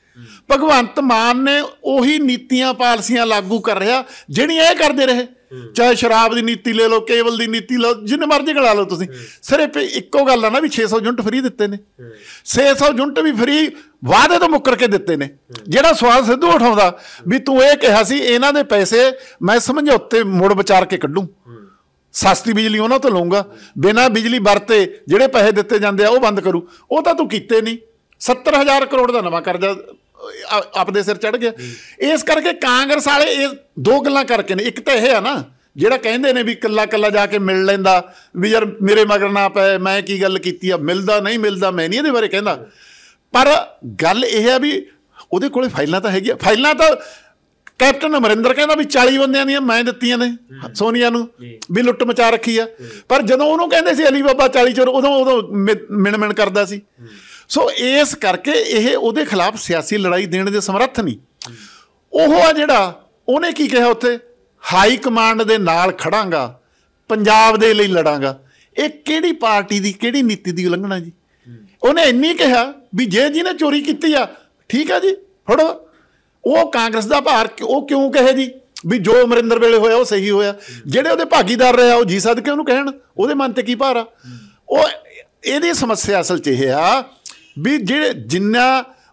[SPEAKER 1] ਭਗਵੰਤ ਮਾਨ ਨੇ ਉਹੀ ਨੀਤੀਆਂ ਪਾਲਸੀਆਂ ਲਾਗੂ ਕਰ ਰਿਹਾ ਜਿਹੜੀਆਂ ਇਹ ਕਰਦੇ ਰਹੇ। ਚਾਹੇ ਸ਼ਰਾਬ ਦੀ ਨੀਤੀ ਲੈ ਲਓ, ਕੇਬਲ ਦੀ ਨੀਤੀ ਲਓ, ਜਿੰਨੇ ਮਰਜ਼ੀ ਗਲਾ ਲਓ ਤੁਸੀਂ, ਸਿਰਫ ਇੱਕੋ ਗੱਲ ਆ ਨਾ ਵੀ ਛੇ ਸੌ ਯੂਨਿਟ ਫਰੀ ਦਿੱਤੇ ਨੇ। ਛੇ ਸੌ ਯੂਨਿਟ ਵੀ ਫਰੀ ਵਾਅਦੇ ਤੋਂ ਮੁੱਕਰ ਕੇ ਦਿੱਤੇ ਨੇ। ਜਿਹੜਾ ਸਵਾਲ ਸਿੱਧੂ ਉਠਾਉਂਦਾ ਵੀ ਤੂੰ ਇਹ ਕਿਹਾ ਸੀ ਇਹਨਾਂ ਦੇ ਪੈਸੇ ਮੈਂ ਸਮਝੌਤੇ ਮੁੜ ਵਿਚਾਰ ਕੇ ਕੱਢੂ, ਸਸਤੀ ਬਿਜਲੀ ਉਹਨਾਂ ਤੋਂ ਲਊਂਗਾ, ਬਿਨਾਂ ਬਿਜਲੀ ਵਰਤੇ ਜਿਹੜੇ ਪੈਸੇ ਦਿੱਤੇ ਜਾਂਦੇ ਆ ਉਹ ਬੰਦ ਕਰੂ, ਉਹ ਤਾਂ ਤੂੰ ਕੀਤੇ ਨਹੀਂ। ਸੱਤਰ ਹਜ਼ਾਰ ਕਰੋੜ ਦਾ ਨਵਾਂ ਕਰਜ਼ਾ ਆਪਦੇ ਸਿਰ ਚੜ ਗਿਆ। ਇਸ ਕਰਕੇ ਕਾਂਗਰਸ ਵਾਲੇ ਇਹ ਦੋ ਗੱਲਾਂ ਕਰਕੇ ਨੇ। ਇੱਕ ਤਾਂ ਇਹ ਆ ਨਾ ਜਿਹੜਾ ਕਹਿੰਦੇ ਨੇ ਵੀ ਕੱਲਾ ਕੱਲਾ ਜਾ ਕੇ ਮਿਲ ਲੈਂਦਾ, ਵੀ ਯਾਰ ਮੇਰੇ ਮਗਰ ਨਾ ਪਏ, ਮੈਂ ਕੀ ਗੱਲ ਕੀਤੀ ਆ, ਮਿਲਦਾ ਨਹੀਂ ਮਿਲਦਾ ਮੈਂ ਨਹੀਂ ਇਹਦੇ ਬਾਰੇ ਕਹਿੰਦਾ, ਪਰ ਗੱਲ ਇਹ ਆ ਵੀ ਉਹਦੇ ਕੋਲੇ ਫਾਈਲਾਂ ਤਾਂ ਹੈਗੀਆਂ। ਫਾਈਲਾਂ ਤਾਂ ਕੈਪਟਨ ਅਮਰਿੰਦਰ ਕਹਿੰਦਾ ਵੀ ਚਾਲੀ ਬੰਦਿਆਂ ਦੀਆਂ ਮੈਂ ਦਿੱਤੀਆਂ ਨੇ ਸੋਨੀਆ ਨੂੰ, ਵੀ ਲੁੱਟ ਮਚਾ ਰੱਖੀ ਆ। ਪਰ ਜਦੋਂ ਉਹਨੂੰ ਕਹਿੰਦੇ ਸੀ ਅਲੀ ਬਾਬਾ ਚਾਲੀ ਚੋਰ, ਉਦੋਂ ਉਦੋਂ ਮਿਣ ਮਿਣ ਕਰਦਾ ਸੀ। ਸੋ ਇਸ ਕਰਕੇ ਇਹ ਉਹਦੇ ਖਿਲਾਫ ਸਿਆਸੀ ਲੜਾਈ ਦੇਣ ਦੇ ਸਮਰੱਥ ਨਹੀਂ। ਉਹ ਆ ਜਿਹੜਾ ਉਹਨੇ ਕੀ ਕਿਹਾ ਉੱਥੇ, ਹਾਈ ਕਮਾਂਡ ਦੇ ਨਾਲ ਖੜਾਂਗਾ, ਪੰਜਾਬ ਦੇ ਲਈ ਲੜਾਂਗਾ। ਇਹ ਕਿਹੜੀ ਪਾਰਟੀ ਦੀ ਕਿਹੜੀ ਨੀਤੀ ਦੀ ਉਲੰਘਣਾ ਜੀ? ਉਹਨੇ ਇੰਨੀ ਕਿਹਾ ਵੀ ਜੇ ਜਿਹਨੇ ਚੋਰੀ ਕੀਤੀ ਆ ਠੀਕ ਆ ਜੀ ਫੜੋ। ਉਹ ਕਾਂਗਰਸ ਦਾ ਭਾਰ ਉਹ ਕਿਉਂ ਕਹੇ ਜੀ ਵੀ ਜੋ ਅਮਰਿੰਦਰ ਵੇਲੇ ਹੋਇਆ ਉਹ ਸਹੀ ਹੋਇਆ? ਜਿਹੜੇ ਉਹਦੇ ਭਾਗੀਦਾਰ ਰਹੇ ਆ ਉਹ ਜੀ ਸਦਕੇ ਉਹਨੂੰ ਕਹਿਣ, ਉਹਦੇ ਮਨ ਤੇ ਕੀ ਭਾਰ ਆ? ਉਹ ਇਹਦੀ ਸਮੱਸਿਆ ਅਸਲ 'ਚ ਇਹ ਆ ਵੀ ਜਿਹੜੇ ਜਿੰਨਾ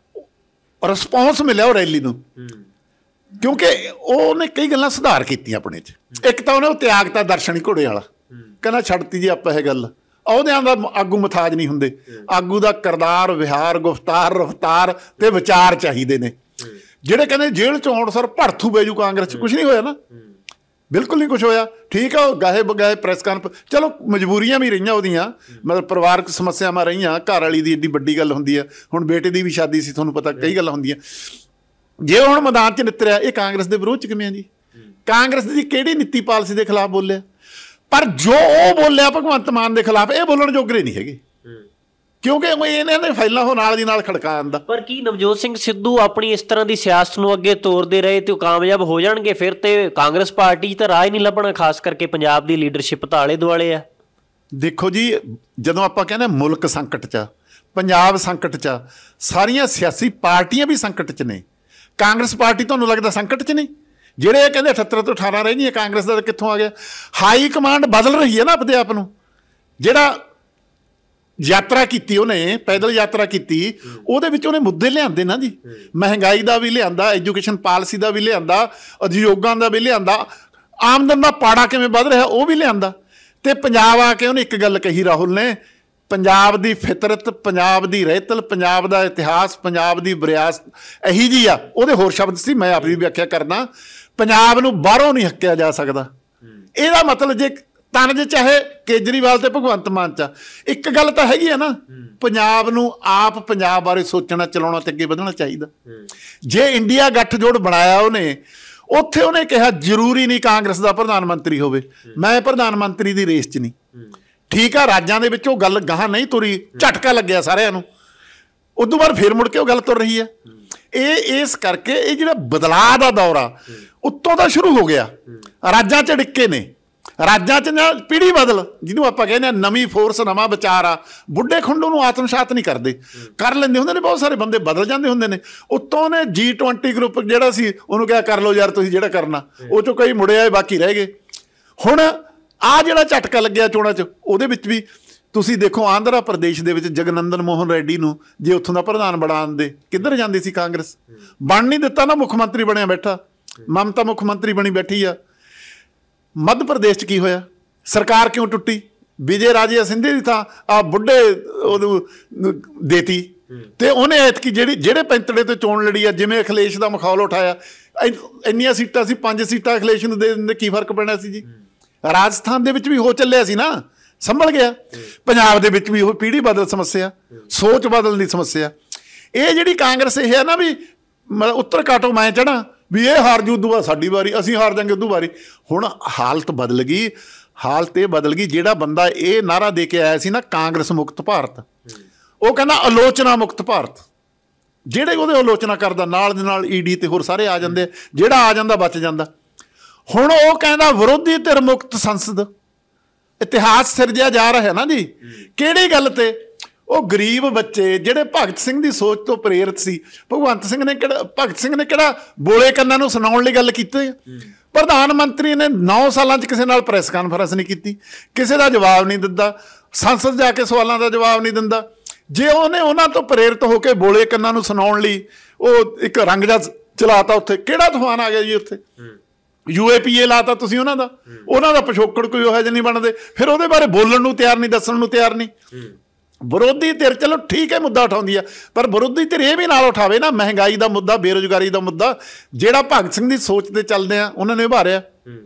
[SPEAKER 1] ਰਿਸਪੌਂਸ ਮਿਲਿਆ ਉਹ ਰੈਲੀ ਨੂੰ, ਕਿਉਂਕਿ ਉਹਨੇ ਕਈ ਗੱਲਾਂ ਸੁਧਾਰ ਕੀਤੀਆਂ ਆਪਣੇ 'ਚ। ਇੱਕ ਤਾਂ ਉਹਨੇ ਉਹ ਤਿਆਗਤਾ ਦਰਸ਼ਨੀ ਘੋੜੇ ਵਾਲਾ, ਕਹਿੰਦਾ ਛੱਡਤੀ ਜੀ ਆਪਾਂ ਇਹ ਗੱਲ। ਅਹੁਦਿਆਂ ਦਾ ਆਗੂ ਮਥਾਜ ਨਹੀਂ ਹੁੰਦੇ, ਆਗੂ ਦਾ ਕਿਰਦਾਰ, ਵਿਹਾਰ, ਗੁਫ਼ਤਾਰ, ਰਫਤਾਰ ਤੇ ਵਿਚਾਰ ਚਾਹੀਦੇ ਨੇ। ਜਿਹੜੇ ਕਹਿੰਦੇ ਜੇਲ੍ਹ 'ਚੋਂ ਆਉਣ ਸਰ ਭੜਥੂ ਬੈਜੂ ਕਾਂਗਰਸ 'ਚ, ਕੁਛ ਨਹੀਂ ਹੋਇਆ ਨਾ, ਬਿਲਕੁਲ ਨਹੀਂ ਕੁਛ ਹੋਇਆ। ਠੀਕ ਆ, ਉਹ ਗਾਹੇ ਬਗਾਹੇ ਪ੍ਰੈਸ ਕਾਨਫਰੰਸ, ਚਲੋ ਮਜਬੂਰੀਆਂ ਵੀ ਰਹੀਆਂ ਉਹਦੀਆਂ, ਮਤਲਬ ਪਰਿਵਾਰਕ ਸਮੱਸਿਆਵਾਂ ਰਹੀਆਂ, ਘਰ ਵਾਲੀ ਦੀ ਏਡੀ ਵੱਡੀ ਗੱਲ ਹੁੰਦੀ ਆ, ਹੁਣ ਬੇਟੇ ਦੀ ਵੀ ਸ਼ਾਦੀ ਸੀ, ਤੁਹਾਨੂੰ ਪਤਾ ਕਈ ਗੱਲਾਂ ਹੁੰਦੀਆਂ। ਜੇ ਹੁਣ ਮੈਦਾਨ 'ਚ ਨਿੱਤਰਿਆ, ਇਹ ਕਾਂਗਰਸ ਦੇ ਵਿਰੋਧ 'ਚ ਕਿਵੇਂ ਆ ਜੀ? ਕਾਂਗਰਸ ਦੀ ਕਿਹੜੀ ਨੀਤੀ ਪਾਲਿਸੀ ਦੇ ਖਿਲਾਫ ਬੋਲਿਆ? ਪਰ ਜੋ ਉਹ ਬੋਲਿਆ ਭਗਵੰਤ ਮਾਨ ਦੇ ਖਿਲਾਫ, ਇਹ ਬੋਲਣ ਜੋਗਰੇ ਨਹੀਂ ਹੈਗੇ, ਕਿਉਂਕਿ ਇਹਨਾਂ ਦੇ ਫਾਈਲਾਂ ਉਹ ਨਾਲ ਦੀ ਨਾਲ ਖੜਕਾ ਜਾਂਦਾ।
[SPEAKER 2] ਪਰ ਕੀ ਨਵਜੋਤ ਸਿੰਘ ਸਿੱਧੂ ਆਪਣੀ ਇਸ ਤਰ੍ਹਾਂ ਦੀ ਸਿਆਸਤ ਨੂੰ ਅੱਗੇ ਤੋਰਦੇ ਰਹੇ ਤੇ ਉਹ ਕਾਮਯਾਬ ਹੋ ਜਾਣਗੇ? ਫਿਰ ਤੇ ਕਾਂਗਰਸ ਪਾਰਟੀ 'ਚ ਤਾਂ ਰਾਹ ਹੀ ਨਹੀਂ ਲੱਭਣਾ, ਖਾਸ ਕਰਕੇ ਪੰਜਾਬ ਦੀ ਲੀਡਰਸ਼ਿਪ ਤਾਂ ਆਲੇ ਦੁਆਲੇ ਆ।
[SPEAKER 1] ਦੇਖੋ ਜੀ, ਜਦੋਂ ਆਪਾਂ ਕਹਿੰਦੇ ਮੁਲਕ ਸੰਕਟ 'ਚ, ਪੰਜਾਬ ਸੰਕਟ 'ਚ, ਸਾਰੀਆਂ ਸਿਆਸੀ ਪਾਰਟੀਆਂ ਵੀ ਸੰਕਟ 'ਚ ਨੇ। ਕਾਂਗਰਸ ਪਾਰਟੀ ਤੁਹਾਨੂੰ ਲੱਗਦਾ ਸੰਕਟ 'ਚ ਨਹੀਂ? ਜਿਹੜੇ ਇਹ ਕਹਿੰਦੇ ਅਠੱਤਰ ਤੋਂ ਅਠਾਰਾਂ ਰਹਿ ਗਈਆਂ, ਕਾਂਗਰਸ ਦਾ ਕਿੱਥੋਂ ਆ ਗਿਆ? ਹਾਈ ਕਮਾਂਡ ਬਦਲ ਰਹੀ ਹੈ ਨਾ ਆਪਣੇ ਆਪ ਨੂੰ। ਜਿਹੜਾ ਯਾਤਰਾ ਕੀਤੀ ਉਹਨੇ, ਪੈਦਲ ਯਾਤਰਾ ਕੀਤੀ, ਉਹਦੇ ਵਿੱਚ ਉਹਨੇ ਮੁੱਦੇ ਲਿਆਂਦੇ ਨਾ ਜੀ। ਮਹਿੰਗਾਈ ਦਾ ਵੀ ਲਿਆਂਦਾ, ਐਜੂਕੇਸ਼ਨ ਪਾਲਿਸੀ ਦਾ ਵੀ ਲਿਆਂਦਾ, ਉਦਯੋਗਾਂ ਦਾ ਵੀ ਲਿਆਂਦਾ, ਆਮਦਨ ਦਾ ਪਾੜਾ ਕਿਵੇਂ ਵੱਧ ਰਿਹਾ ਉਹ ਵੀ ਲਿਆਂਦਾ। ਤੇ ਪੰਜਾਬ ਆ ਕੇ ਉਹਨੇ ਇੱਕ ਗੱਲ ਕਹੀ, ਰਾਹੁਲ ਨੇ, ਪੰਜਾਬ ਦੀ ਫਿਤਰਤ, ਪੰਜਾਬ ਦੀ ਰਹਿਤਲ, ਪੰਜਾਬ ਦਾ ਇਤਿਹਾਸ, ਪੰਜਾਬ ਦੀ ਵਿਰਾਸਤ ਇਹੀ ਜਿਹੀ ਆ। ਉਹਦੇ ਹੋਰ ਸ਼ਬਦ ਸੀ, ਮੈਂ ਆਪਣੀ ਵਿਆਖਿਆ ਕਰਦਾ, ਪੰਜਾਬ ਨੂੰ ਬਾਹਰੋਂ ਨਹੀਂ ਹੱਕਿਆ ਜਾ ਸਕਦਾ। ਇਹਦਾ ਮਤਲਬ ਜੇ ਤਨਜ ਚਾਹੇ ਕੇਜਰੀਵਾਲ ਤੇ ਭਗਵੰਤ ਮਾਨ 'ਚ, ਇੱਕ ਗੱਲ ਤਾਂ ਹੈਗੀ ਆ ਨਾ, ਪੰਜਾਬ ਨੂੰ ਆਪ ਪੰਜਾਬ ਬਾਰੇ ਸੋਚਣਾ, ਚਲਾਉਣਾ ਤੇ ਅੱਗੇ ਵਧਣਾ ਚਾਹੀਦਾ। ਜੇ ਇੰਡੀਆ ਗੱਠਜੋੜ ਬਣਾਇਆ ਉਹਨੇ, ਉੱਥੇ ਉਹਨੇ ਕਿਹਾ ਜ਼ਰੂਰੀ ਨਹੀਂ ਕਾਂਗਰਸ ਦਾ ਪ੍ਰਧਾਨ ਮੰਤਰੀ ਹੋਵੇ, ਮੈਂ ਪ੍ਰਧਾਨ ਮੰਤਰੀ ਦੀ ਰੇਸ 'ਚ ਨਹੀਂ। ਠੀਕ ਆ, ਰਾਜਾਂ ਦੇ ਵਿੱਚ ਉਹ ਗੱਲ ਗਾਹਾਂ ਨਹੀਂ ਤੁਰੀ, ਝਟਕਾ ਲੱਗਿਆ ਸਾਰਿਆਂ ਨੂੰ। ਉਦੋਂ ਬਾਅਦ ਫਿਰ ਮੁੜ ਕੇ ਉਹ ਗੱਲ ਤੁਰ ਰਹੀ ਹੈ। ਇਹ ਇਸ ਕਰਕੇ ਇਹ ਜਿਹੜਾ ਬਦਲਾਅ ਦਾ ਦੌਰ ਆ ਉੱਤੋਂ ਦਾ ਸ਼ੁਰੂ ਹੋ ਗਿਆ। ਰਾਜਾਂ 'ਚ ਡਿੱਕੇ ਨੇ, ਰਾਜਾਂ 'ਚ ਨਾ ਪੀੜ੍ਹੀ ਬਦਲ, ਜਿਹਨੂੰ ਆਪਾਂ ਕਹਿੰਦੇ ਹਾਂ ਨਵੀਂ ਫੋਰਸ, ਨਵਾਂ ਵਿਚਾਰ ਆ। ਬੁੱਢੇ ਖੁੰਡੂ ਨੂੰ ਆਤਮਸਾਤ ਨਹੀਂ ਕਰਦੇ, ਕਰ ਲੈਂਦੇ ਹੁੰਦੇ ਨੇ, ਬਹੁਤ ਸਾਰੇ ਬੰਦੇ ਬਦਲ ਜਾਂਦੇ ਹੁੰਦੇ ਨੇ। ਉੱਤੋਂ ਨੇ ਜੀ ਟਵੰਟੀ ਗਰੁੱਪ ਜਿਹੜਾ ਸੀ ਉਹਨੂੰ ਕਿਹਾ ਕਰ ਲਓ ਯਾਰ ਤੁਸੀਂ ਜਿਹੜਾ ਕਰਨਾ, ਉਹ 'ਚੋਂ ਕਈ ਮੁੜੇ ਆਏ, ਬਾਕੀ ਰਹਿ ਗਏ। ਹੁਣ ਆਹ ਜਿਹੜਾ ਝਟਕਾ ਲੱਗਿਆ ਚੋਣਾਂ 'ਚ, ਉਹਦੇ ਵਿੱਚ ਵੀ ਤੁਸੀਂ ਦੇਖੋ ਆਂਧਰਾ ਪ੍ਰਦੇਸ਼ ਦੇ ਵਿੱਚ ਜਗਨੰਦਨ ਮੋਹਨ ਰੈਡੀ ਨੂੰ ਜੇ ਉੱਥੋਂ ਦਾ ਪ੍ਰਧਾਨ ਬਣਾਉਣ ਦੇ, ਕਿੱਧਰ ਜਾਂਦੀ ਸੀ ਕਾਂਗਰਸ? ਬਣ ਨਹੀਂ ਦਿੱਤਾ ਨਾ, ਮੁੱਖ ਮੰਤਰੀ ਬਣਿਆ ਬੈਠਾ, ਮਮਤਾ ਮੁੱਖ ਮੰਤਰੀ ਬਣੀ ਬੈਠੀ ਆ। ਮੱਧ ਪ੍ਰਦੇਸ਼ 'ਚ ਕੀ ਹੋਇਆ? ਸਰਕਾਰ ਕਿਉਂ ਟੁੱਟੀ? ਵਿਜੇ ਰਾਜੇ ਸਿੰਧੀ ਦੀ ਥਾਂ ਆ ਬੁੱਢੇ ਉਹਨੂੰ ਦੇਤੀ, ਤੇ ਉਹਨੇ ਐਤਕੀ ਜਿਹੜੀ ਜਿਹੜੇ ਪੈਂਤੜੇ ਤੋਂ ਚੋਣ ਲੜੀ ਆ, ਜਿਵੇਂ ਅਖਿਲੇਸ਼ ਦਾ ਮਖੌਲ ਉਠਾਇਆ, ਇੰਨੀਆਂ ਸੀਟਾਂ ਸੀ, ਪੰਜ ਸੀਟਾਂ ਅਖਿਲੇਸ਼ ਨੂੰ ਦੇ ਦਿੰਦੇ, ਕੀ ਫਰਕ ਪੈਣਾ ਸੀ ਜੀ? ਰਾਜਸਥਾਨ ਦੇ ਵਿੱਚ ਵੀ ਹੋ ਚੱਲਿਆ ਸੀ ਨਾ, ਸੰਭਲ ਗਿਆ। ਪੰਜਾਬ ਦੇ ਵਿੱਚ ਵੀ ਉਹ ਪੀੜ੍ਹੀ ਬਦਲ ਸਮੱਸਿਆ, ਸੋਚ ਬਦਲਣ ਦੀ ਸਮੱਸਿਆ। ਇਹ ਜਿਹੜੀ ਕਾਂਗਰਸ ਇਹ ਹੈ ਨਾ ਵੀ ਮਤਲਬ ਉੱਤਰ ਕਾਟੋ ਮੈਂ ਚੜ੍ਹਾਂ, ਵੀ ਇਹ ਹਾਰ ਜੂ, ਉਦੋਂ ਬਾਅਦ ਸਾਡੀ ਵਾਰੀ, ਅਸੀਂ ਹਾਰ ਜਾਂਗੇ ਉਦੋਂ ਵਾਰੀ। ਹੁਣ ਹਾਲਤ ਬਦਲ ਗਈ, ਹਾਲਤ ਇਹ ਬਦਲ ਗਈ। ਜਿਹੜਾ ਬੰਦਾ ਇਹ ਨਾਅਰਾ ਦੇ ਕੇ ਆਇਆ ਸੀ ਨਾ, ਕਾਂਗਰਸ ਮੁਕਤ ਭਾਰਤ, ਉਹ ਕਹਿੰਦਾ ਆਲੋਚਨਾ ਮੁਕਤ ਭਾਰਤ। ਜਿਹੜੇ ਉਹਦੇ ਆਲੋਚਨਾ ਕਰਦਾ, ਨਾਲ ਦੇ ਨਾਲ ਈ ਡੀ ਤੇ ਹੋਰ ਸਾਰੇ ਆ ਜਾਂਦੇ, ਜਿਹੜਾ ਆ ਜਾਂਦਾ ਬਚ ਜਾਂਦਾ। ਹੁਣ ਉਹ ਕਹਿੰਦਾ ਵਿਰੋਧੀ ਧਿਰ ਮੁਕਤ ਸੰਸਦ। ਇਤਿਹਾਸ ਸਿਰਜਿਆ ਜਾ ਰਿਹਾ ਨਾ ਜੀ, ਕਿਹੜੀ ਗੱਲ ਤੇ? ਉਹ ਗਰੀਬ ਬੱਚੇ ਜਿਹੜੇ ਭਗਤ ਸਿੰਘ ਦੀ ਸੋਚ ਤੋਂ ਪ੍ਰੇਰਿਤ ਸੀ। ਭਗਵੰਤ ਸਿੰਘ ਨੇ ਕਿਹੜਾ ਭਗਤ ਸਿੰਘ ਨੇ ਕਿਹੜਾ ਬੋਲੇ ਕੰਨਾਂ ਨੂੰ ਸੁਣਾਉਣ ਲਈ ਗੱਲ ਕੀਤੀ? ਪ੍ਰਧਾਨ ਮੰਤਰੀ ਨੇ ਨੌ ਸਾਲਾਂ 'ਚ ਕਿਸੇ ਨਾਲ ਪ੍ਰੈਸ ਕਾਨਫਰੰਸ ਨਹੀਂ ਕੀਤੀ, ਕਿਸੇ ਦਾ ਜਵਾਬ ਨਹੀਂ ਦਿੰਦਾ, ਸੰਸਦ ਜਾ ਕੇ ਸਵਾਲਾਂ ਦਾ ਜਵਾਬ ਨਹੀਂ ਦਿੰਦਾ। ਜੇ ਉਹਨੇ ਉਹਨਾਂ ਤੋਂ ਪ੍ਰੇਰਿਤ ਹੋ ਕੇ ਬੋਲੇ ਕੰਨਾਂ ਨੂੰ ਸੁਣਾਉਣ ਲਈ ਉਹ ਇੱਕ ਰੰਗ ਜਿਹਾ ਚਲਾਤਾ, ਉੱਥੇ ਕਿਹੜਾ ਤੂਫਾਨ ਆ ਗਿਆ ਜੀ? ਉੱਥੇ ਯੂ ਏ ਪੀ ਏ ਲਾਤਾ ਤੁਸੀਂ ਉਹਨਾਂ ਦਾ, ਉਹਨਾਂ ਦਾ ਪਿਛੋਕੜ ਕੋਈ ਉਹੋ ਜਿਹੇ ਨਹੀਂ ਬਣਦੇ। ਫਿਰ ਉਹਦੇ ਬਾਰੇ ਬੋਲਣ ਨੂੰ ਤਿਆਰ ਨਹੀਂ, ਦੱਸਣ ਨੂੰ ਤਿਆਰ ਨਹੀਂ। ਵਿਰੋਧੀ ਧਿਰ ਚਲੋ ਠੀਕ ਹੈ ਮੁੱਦਾ ਉਠਾਉਂਦੀ ਆ, ਪਰ ਵਿਰੋਧੀ ਧਿਰ ਇਹ ਵੀ ਨਾਲ ਉਠਾਵੇ ਨਾ ਮਹਿੰਗਾਈ ਦਾ ਮੁੱਦਾ, ਬੇਰੁਜ਼ਗਾਰੀ ਦਾ ਮੁੱਦਾ, ਜਿਹੜਾ ਭਗਤ ਸਿੰਘ ਦੀ ਸੋਚ ਤੇ ਚੱਲਦੇ ਆ ਉਹਨਾਂ ਨੇ ਉਭਾਰਿਆ।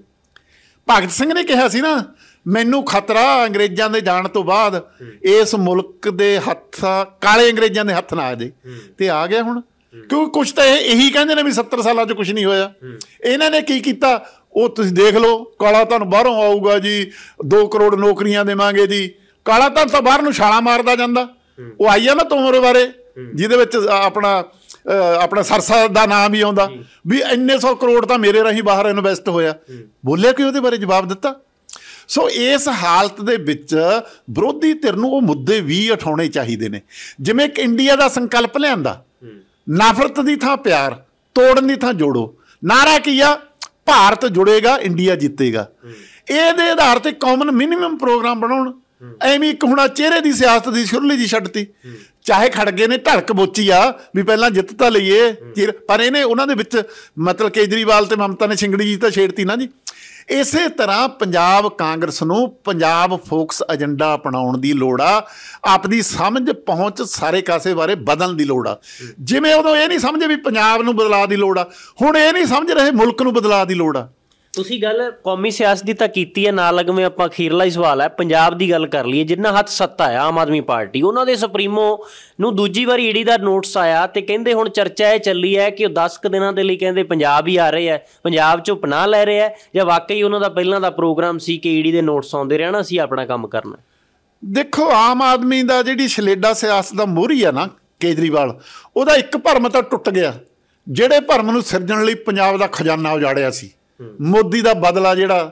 [SPEAKER 1] ਭਗਤ ਸਿੰਘ ਨੇ ਕਿਹਾ ਸੀ ਨਾ, ਮੈਨੂੰ ਖਤਰਾ ਅੰਗਰੇਜ਼ਾਂ ਦੇ ਜਾਣ ਤੋਂ ਬਾਅਦ ਇਸ ਮੁਲਕ ਦੇ ਹੱਥ ਕਾਲੇ ਅੰਗਰੇਜ਼ਾਂ ਦੇ ਹੱਥ ਨਾ ਆ ਜੇ, ਤੇ ਆ ਗਿਆ ਹੁਣ। ਕਿਉਂਕਿ ਕੁਛ ਤਾਂ ਇਹ ਇਹੀ ਕਹਿੰਦੇ ਨੇ ਵੀ ਸੱਤਰ ਸਾਲਾਂ 'ਚ ਕੁਛ ਨਹੀਂ ਹੋਇਆ। ਇਹਨਾਂ ਨੇ ਕੀ ਕੀਤਾ ਉਹ ਤੁਸੀਂ ਦੇਖ ਲਓ। ਕਾਲਾ ਧਨ ਬਾਹਰੋਂ ਆਊਗਾ ਜੀ, ਦੋ ਕਰੋੜ ਨੌਕਰੀਆਂ ਦੇਵਾਂਗੇ ਜੀ। ਕਾਲਾ ਧਨ ਤਾਂ ਬਾਹਰ ਨੂੰ ਛਾਲਾਂ ਮਾਰਦਾ ਜਾਂਦਾ। ਉਹ ਆਈ ਆ ਨਾ ਤੋਮਰ ਬਾਰੇ, ਜਿਹਦੇ ਵਿੱਚ ਆਪਣਾ ਆਪਣਾ ਸਰਸਾ ਦਾ ਨਾਮ ਵੀ ਆਉਂਦਾ ਵੀ ਇੰਨੇ ਸੌ ਕਰੋੜ ਤਾਂ ਮੇਰੇ ਰਾਹੀਂ ਬਾਹਰ ਇਨਵੈਸਟ ਹੋਇਆ। ਬੋਲਿਆ ਕਿ ਉਹਦੇ ਬਾਰੇ ਜਵਾਬ ਦਿੱਤਾ। ਸੋ ਇਸ ਹਾਲਤ ਦੇ ਵਿੱਚ ਵਿਰੋਧੀ ਧਿਰ ਨੂੰ ਉਹ ਮੁੱਦੇ ਵੀ ਉਠਾਉਣੇ ਚਾਹੀਦੇ ਨੇ। ਜਿਵੇਂ ਕਿ ਇੰਡੀਆ ਦਾ ਸੰਕਲਪ ਲਿਆਂਦਾ, ਨਫ਼ਰਤ ਦੀ ਥਾਂ ਪਿਆਰ, ਤੋੜਨ ਦੀ ਥਾਂ ਜੋੜੋ। ਨਾਰਾ ਕੀ ਆ? ਭਾਰਤ ਜੁੜੇਗਾ, ਇੰਡੀਆ ਜਿੱਤੇਗਾ। ਇਹਦੇ ਆਧਾਰ ਤੇ ਕਾਮਨ ਮਿਨੀਮਮ ਪ੍ਰੋਗਰਾਮ ਬਣਾਉਣ। ਐਵੇਂ ਇੱਕ ਹੁਣ ਚਿਹਰੇ ਦੀ ਸਿਆਸਤ ਦੀ ਸ਼ੁਰਲੀ ਜੀ ਛੱਡਤੀ। ਚਾਹੇ ਖੜਗੇ ਨੇ ਢਲਕ ਬੋਚੀ ਆ ਵੀ ਪਹਿਲਾਂ ਜਿੱਤ ਤਾਂ ਲਈਏ, ਪਰ ਇਹਨੇ ਉਹਨਾਂ ਦੇ ਵਿੱਚ ਮਤਲਬ ਕੇਜਰੀਵਾਲ ਤੇ ਮਮਤਾ ਨੇ ਛਿੰਗੜੀ ਜੀ ਤਾਂ ਛੇੜਤੀ ਨਾ ਜੀ। ਇਸੇ ਤਰ੍ਹਾਂ ਪੰਜਾਬ ਕਾਂਗਰਸ ਨੂੰ ਪੰਜਾਬ ਫੋਕਸ ਏਜੰਡਾ ਅਪਣਾਉਣ ਦੀ ਲੋੜ ਆ। ਆਪਣੀ ਸਮਝ ਪਹੁੰਚ ਸਾਰੇ ਕਾਸੇ ਬਾਰੇ ਬਦਲਣ ਦੀ ਲੋੜ ਆ। ਜਿਵੇਂ ਉਦੋਂ ਇਹ ਨਹੀਂ ਸਮਝੇ ਵੀ ਪੰਜਾਬ ਨੂੰ ਬਦਲਾਅ ਦੀ ਲੋੜ ਆ, ਹੁਣ ਇਹ ਨਹੀਂ ਸਮਝ ਰਹੇ ਮੁਲਕ ਨੂੰ ਬਦਲਾਅ ਦੀ ਲੋੜ ਆ।
[SPEAKER 2] ਤੁਸੀਂ ਗੱਲ ਕੌਮੀ ਸਿਆਸਤ ਦੀ ਤਾਂ ਕੀਤੀ ਹੈ, ਨਾਲ ਲੱਗਵੇਂ ਆਪਾਂ ਅਖੀਰਲਾ ਹੀ ਸਵਾਲ ਹੈ ਪੰਜਾਬ ਦੀ ਗੱਲ ਕਰ ਲਈਏ। ਜਿੰਨਾ ਹੱਥ ਸੱਤਾ ਹੈ ਆਮ ਆਦਮੀ ਪਾਰਟੀ, ਉਹਨਾਂ ਦੇ ਸੁਪਰੀਮੋ ਨੂੰ ਦੂਜੀ ਵਾਰੀ ਈਡੀ ਦਾ ਨੋਟਿਸ ਆਇਆ ਤੇ ਕਹਿੰਦੇ ਹੁਣ ਚਰਚਾ ਇਹ ਚੱਲੀ ਹੈ ਕਿ ਉਹ ਦਸ ਕੁ ਦਿਨਾਂ ਦੇ ਲਈ ਕਹਿੰਦੇ ਪੰਜਾਬ ਹੀ ਆ ਰਹੇ ਹੈ, ਪੰਜਾਬ 'ਚੋਂ ਪਨਾਹ ਲੈ ਰਹੇ ਹੈ, ਜਾਂ ਵਾਕਈ ਉਹਨਾਂ ਦਾ ਪਹਿਲਾਂ ਦਾ ਪ੍ਰੋਗਰਾਮ ਸੀ ਕਿ ਈਡੀ ਦੇ ਨੋਟਿਸ ਆਉਂਦੇ ਰਹਿਣਾ, ਅਸੀਂ ਆਪਣਾ ਕੰਮ ਕਰਨਾ?
[SPEAKER 1] ਦੇਖੋ, ਆਮ ਆਦਮੀ ਦਾ ਜਿਹੜੀ ਸਲੇਡਾ ਸਿਆਸਤ ਦਾ ਮੋਹਰੀ ਆ ਨਾ ਕੇਜਰੀਵਾਲ, ਉਹਦਾ ਇੱਕ ਭਰਮ ਤਾਂ ਟੁੱਟ ਗਿਆ। ਜਿਹੜੇ ਭਰਮ ਨੂੰ ਸਿਰਜਣ ਲਈ ਪੰਜਾਬ ਦਾ ਖਜ਼ਾਨਾ ਉਜਾੜਿਆ ਸੀ, ਮੋਦੀ ਦਾ ਬਦਲਾ ਜਿਹੜਾ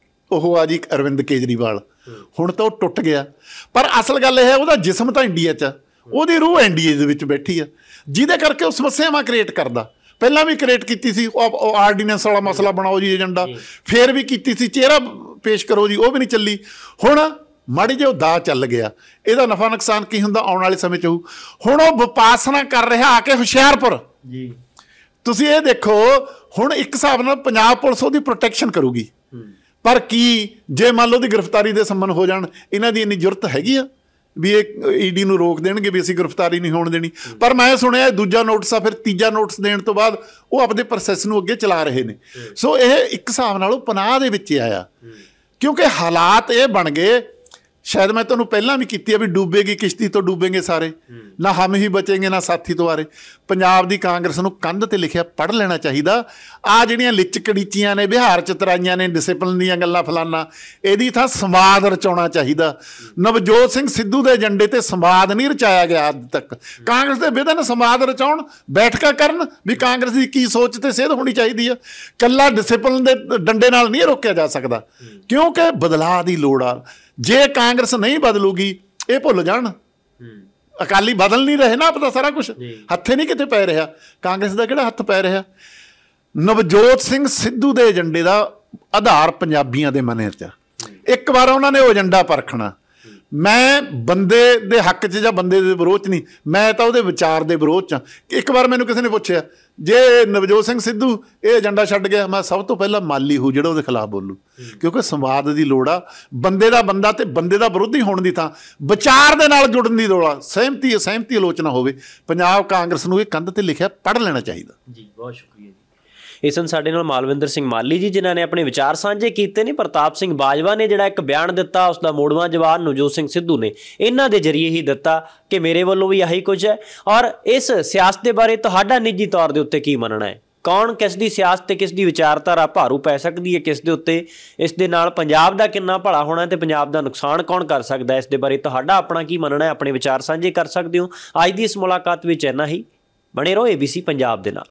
[SPEAKER 1] ਉਹ ਆ ਜੀ ਅਰਵਿੰਦ ਕੇਜਰੀਵਾਲ, ਹੁਣ ਤਾਂ ਉਹ ਟੁੱਟ ਗਿਆ। ਪਰ ਅਸਲ ਗੱਲ ਇਹ ਹੈ ਉਹਦਾ ਜਿਸਮ ਤਾਂ ਇੰਡੀਆ 'ਚ, ਉਹਦੀ ਰੂਹ ਐਨ ਡੀ ਏ ਦੇ ਵਿੱਚ ਬੈਠੀ ਆ, ਜਿਹਦੇ ਕਰਕੇ ਉਹ ਸਮੱਸਿਆਵਾਂ ਕ੍ਰੀਏਟ ਕਰਦਾ। ਪਹਿਲਾਂ ਵੀ ਕ੍ਰੀਏਟ ਕੀਤੀ ਸੀ, ਉਹ ਆਰਡੀਨੈਂਸ ਵਾਲਾ ਮਸਲਾ ਬਣਾਓ ਜੀ ਏਜੰਡਾ, ਫਿਰ ਵੀ ਕੀਤੀ ਸੀ, ਚਿਹਰਾ ਪੇਸ਼ ਕਰੋ ਜੀ, ਉਹ ਵੀ ਨਹੀਂ ਚੱਲੀ। ਹੁਣ ਮਾੜੀ ਜਿਹੀ ਉਹ ਦਾ ਚੱਲ ਗਿਆ, ਇਹਦਾ ਨਫਾ ਨੁਕਸਾਨ ਕੀ ਹੁੰਦਾ ਆਉਣ ਵਾਲੇ ਸਮੇਂ 'ਚ ਹੋਊ। ਹੁਣ ਉਹ ਵਿਪਾਸਨਾ ਕਰ ਰਿਹਾ ਆ ਕੇ ਹੁਸ਼ਿਆਰਪੁਰ ਜੀ। ਤੁਸੀਂ ਇਹ ਦੇਖੋ, ਹੁਣ ਇੱਕ ਹਿਸਾਬ ਨਾਲ ਪੰਜਾਬ ਪੁਲਿਸ ਉਹਦੀ ਪ੍ਰੋਟੈਕਸ਼ਨ ਕਰੂਗੀ, ਪਰ ਕੀ ਜੇ ਮੰਨ ਲਓ ਉਹਦੀ ਗ੍ਰਿਫਤਾਰੀ ਦੇ ਸੰਬੰਧ ਹੋ ਜਾਣ, ਇਹਨਾਂ ਦੀ ਇੰਨੀ ਜ਼ਰੂਰਤ ਹੈਗੀ ਆ ਵੀ ਇਹ ਈਡੀ ਨੂੰ ਰੋਕ ਦੇਣਗੇ ਵੀ ਅਸੀਂ ਗ੍ਰਿਫਤਾਰੀ ਨਹੀਂ ਹੋਣ ਦੇਣੀ? ਪਰ ਮੈਂ ਸੁਣਿਆ ਦੂਜਾ ਨੋਟਿਸ ਆ, ਫਿਰ ਤੀਜਾ ਨੋਟਿਸ ਦੇਣ ਤੋਂ ਬਾਅਦ ਉਹ ਆਪਦੇ ਪ੍ਰੋਸੈਸ ਨੂੰ ਅੱਗੇ ਚਲਾ ਰਹੇ ਨੇ। ਸੋ ਇਹ ਇੱਕ ਹਿਸਾਬ ਨਾਲ ਉਹ ਪਨਾਹ ਦੇ ਵਿੱਚ ਆਇਆ, ਕਿਉਂਕਿ ਹਾਲਾਤ ਇਹ ਬਣ ਗਏ। ਸ਼ਾਇਦ ਮੈਂ ਤੁਹਾਨੂੰ ਪਹਿਲਾਂ ਵੀ ਕੀਤੀ ਆ ਵੀ ਡੁੱਬੇਗੀ ਕਿਸ਼ਤੀ ਤੋਂ ਡੁੱਬੇਂਗੇ ਸਾਰੇ, ਨਾ ਹਮ ਹੀ ਬਚेंगे ਨਾ ਸਾਥੀ ਦੁਆਰੇ। ਪੰਜਾਬ ਦੀ ਕਾਂਗਰਸ ਨੂੰ ਕੰਧ ਤੇ ਲਿਖਿਆ ਪੜ੍ਹ ਲੈਣਾ ਚਾਹੀਦਾ। ਆ ਜਿਹੜੀਆਂ ਲਿਚ ਕੜੀਚੀਆਂ ਨੇ, ਬਿਹਾਰ ਚ ਤਰਾਈਆਂ ਨੇ, ਡਿਸਿਪਲਿਨ ਦੀਆਂ ਗੱਲਾਂ ਫਲਾਨਾ, ਇਹਦੀ ਥਾਂ ਸੰਵਾਦ ਰਚਾਉਣਾ ਚਾਹੀਦਾ। ਨਵਜੋਤ ਸਿੰਘ ਸਿੱਧੂ ਦੇ ਏਜੰਡੇ ਤੇ ਸੰਵਾਦ ਨਹੀਂ ਰਚਾਇਆ ਗਿਆ ਅੱਜ ਤੱਕ। ਕਾਂਗਰਸ ਦੇ ਵਿਧਨ ਸੰਵਾਦ ਰਚਾਉਣ, ਬੈਠਕਾਂ ਕਰਨ ਵੀ ਕਾਂਗਰਸ ਦੀ ਕੀ ਸੋਚ ਤੇ ਸੇਧ ਹੋਣੀ ਚਾਹੀਦੀ ਆ। ਕੱਲਾ ਡਿਸਿਪਲਿਨ ਦੇ ਡੰਡੇ ਨਾਲ ਨਹੀਂ ਰੋਕਿਆ ਜਾ ਸਕਦਾ, ਕਿਉਂਕਿ ਬਦਲਾਅ ਦੀ ਲੋੜ ਆ। ਜੇ ਕਾਂਗਰਸ ਨਹੀਂ ਬਦਲੂਗੀ ਇਹ ਭੁੱਲ ਜਾਣ। ਅਕਾਲੀ ਬਦਲ ਨਹੀਂ ਰਹੇ ਨਾ, ਪਤਾ ਸਾਰਾ ਕੁਛ ਹੱਥੇ ਨਹੀਂ ਕਿਤੇ ਪੈ ਰਿਹਾ। ਕਾਂਗਰਸ ਦਾ ਕਿਹੜਾ ਹੱਥ ਪੈ ਰਿਹਾ? ਨਵਜੋਤ ਸਿੰਘ ਸਿੱਧੂ ਦੇ ਏਜੰਡੇ ਦਾ ਆਧਾਰ ਪੰਜਾਬੀਆਂ ਦੇ ਮਨੇ 'ਚ, ਇੱਕ ਵਾਰ ਉਹਨਾਂ ਨੇ ਉਹ ਏਜੰਡਾ ਪਰਖਣਾ। ਮੈਂ ਬੰਦੇ ਦੇ ਹੱਕ 'ਚ ਜਾਂ ਬੰਦੇ ਦੇ ਵਿਰੋਧ 'ਚ ਨਹੀਂ, ਮੈਂ ਤਾਂ ਉਹਦੇ ਵਿਚਾਰ ਦੇ ਵਿਰੋਧ 'ਚ। ਇੱਕ ਵਾਰ ਮੈਨੂੰ ਕਿਸੇ ਨੇ ਪੁੱਛਿਆ ਜੇ ਨਵਜੋਤ ਸਿੰਘ ਸਿੱਧੂ ਇਹ ਏਜੰਡਾ ਛੱਡ ਗਿਆ, ਮੈਂ ਸਭ ਤੋਂ ਪਹਿਲਾਂ ਮਾਲੀ ਹੂੰ ਜਿਹੜਾ ਉਹਦੇ ਖਿਲਾਫ ਬੋਲੂ, ਕਿਉਂਕਿ ਸੰਵਾਦ ਦੀ ਲੋੜ ਆ। ਬੰਦੇ ਦਾ ਬੰਦਾ ਤੇ ਬੰਦੇ ਦਾ ਵਿਰੋਧੀ ਹੋਣ ਦੀ ਥਾਂ ਵਿਚਾਰ ਦੇ ਨਾਲ ਜੁੜਨ ਦੀ ਲੋੜ ਆ। ਸਹਿਮਤੀ ਸਹਿਮਤੀ ਆਲੋਚਨਾ ਹੋਵੇ। ਪੰਜਾਬ ਕਾਂਗਰਸ ਨੂੰ ਇਹ ਕੰਧ ਤੇ ਲਿਖਿਆ ਪੜ੍ਹ ਲੈਣਾ ਚਾਹੀਦਾ
[SPEAKER 2] ਜੀ। ਬਹੁਤ ਸ਼ੁਕਰੀਆ ਜੀ। ਇਹ ਸਨ ਸਾਡੇ ਨਾਲ ਮਾਲਵਿੰਦਰ ਸਿੰਘ ਮਾਲੀ ਜੀ, ਜਿਨ੍ਹਾਂ ਨੇ ਆਪਣੇ ਵਿਚਾਰ ਸਾਂਝੇ ਕੀਤੇ ਨੇ। ਪ੍ਰਤਾਪ ਸਿੰਘ ਬਾਜਵਾ ਨੇ ਜਿਹੜਾ ਇੱਕ ਬਿਆਨ ਦਿੱਤਾ, ਉਸ ਦਾ ਮੋੜਵਾਂ ਜਵਾਬ ਨਵਜੋਤ ਸਿੰਘ ਸਿੱਧੂ ਨੇ ਇਹਨਾਂ ਦੇ ਜ਼ਰੀਏ ਹੀ ਦਿੱਤਾ ਕਿ ਮੇਰੇ ਵੱਲੋਂ ਵੀ ਆਹੀ ਕੁਝ ਹੈ। ਔਰ ਇਸ ਸਿਆਸਤ ਦੇ ਬਾਰੇ ਤੁਹਾਡਾ ਨਿੱਜੀ ਤੌਰ ਦੇ ਉੱਤੇ ਕੀ ਮੰਨਣਾ ਹੈ? ਕੌਣ ਕਿਸ ਦੀ ਸਿਆਸਤ ਤੇ ਕਿਸ ਦੀ ਵਿਚਾਰਧਾਰਾ ਭਾਰੂ ਪੈ ਸਕਦੀ ਹੈ ਕਿਸ ਦੇ ਉੱਤੇ? ਇਸ ਦੇ ਨਾਲ ਪੰਜਾਬ ਦਾ ਕਿੰਨਾ ਭਲਾ ਹੋਣਾ ਤੇ ਪੰਜਾਬ ਦਾ ਨੁਕਸਾਨ ਕੌਣ ਕਰ ਸਕਦਾ? ਇਸ ਦੇ ਬਾਰੇ ਤੁਹਾਡਾ ਆਪਣਾ ਕੀ ਮੰਨਣਾ ਹੈ? ਆਪਣੇ ਵਿਚਾਰ ਸਾਂਝੇ ਕਰ ਸਕਦੇ ਹੋ। ਅੱਜ ਦੀ ਇਸ ਮੁਲਾਕਾਤ ਵਿੱਚ ਇੰਨਾ ਹੀ। ਬਣੇ ਰਹੋ ਏ ਬੀ ਸੀ ਪੰਜਾਬ ਦੇ ਨਾਲ।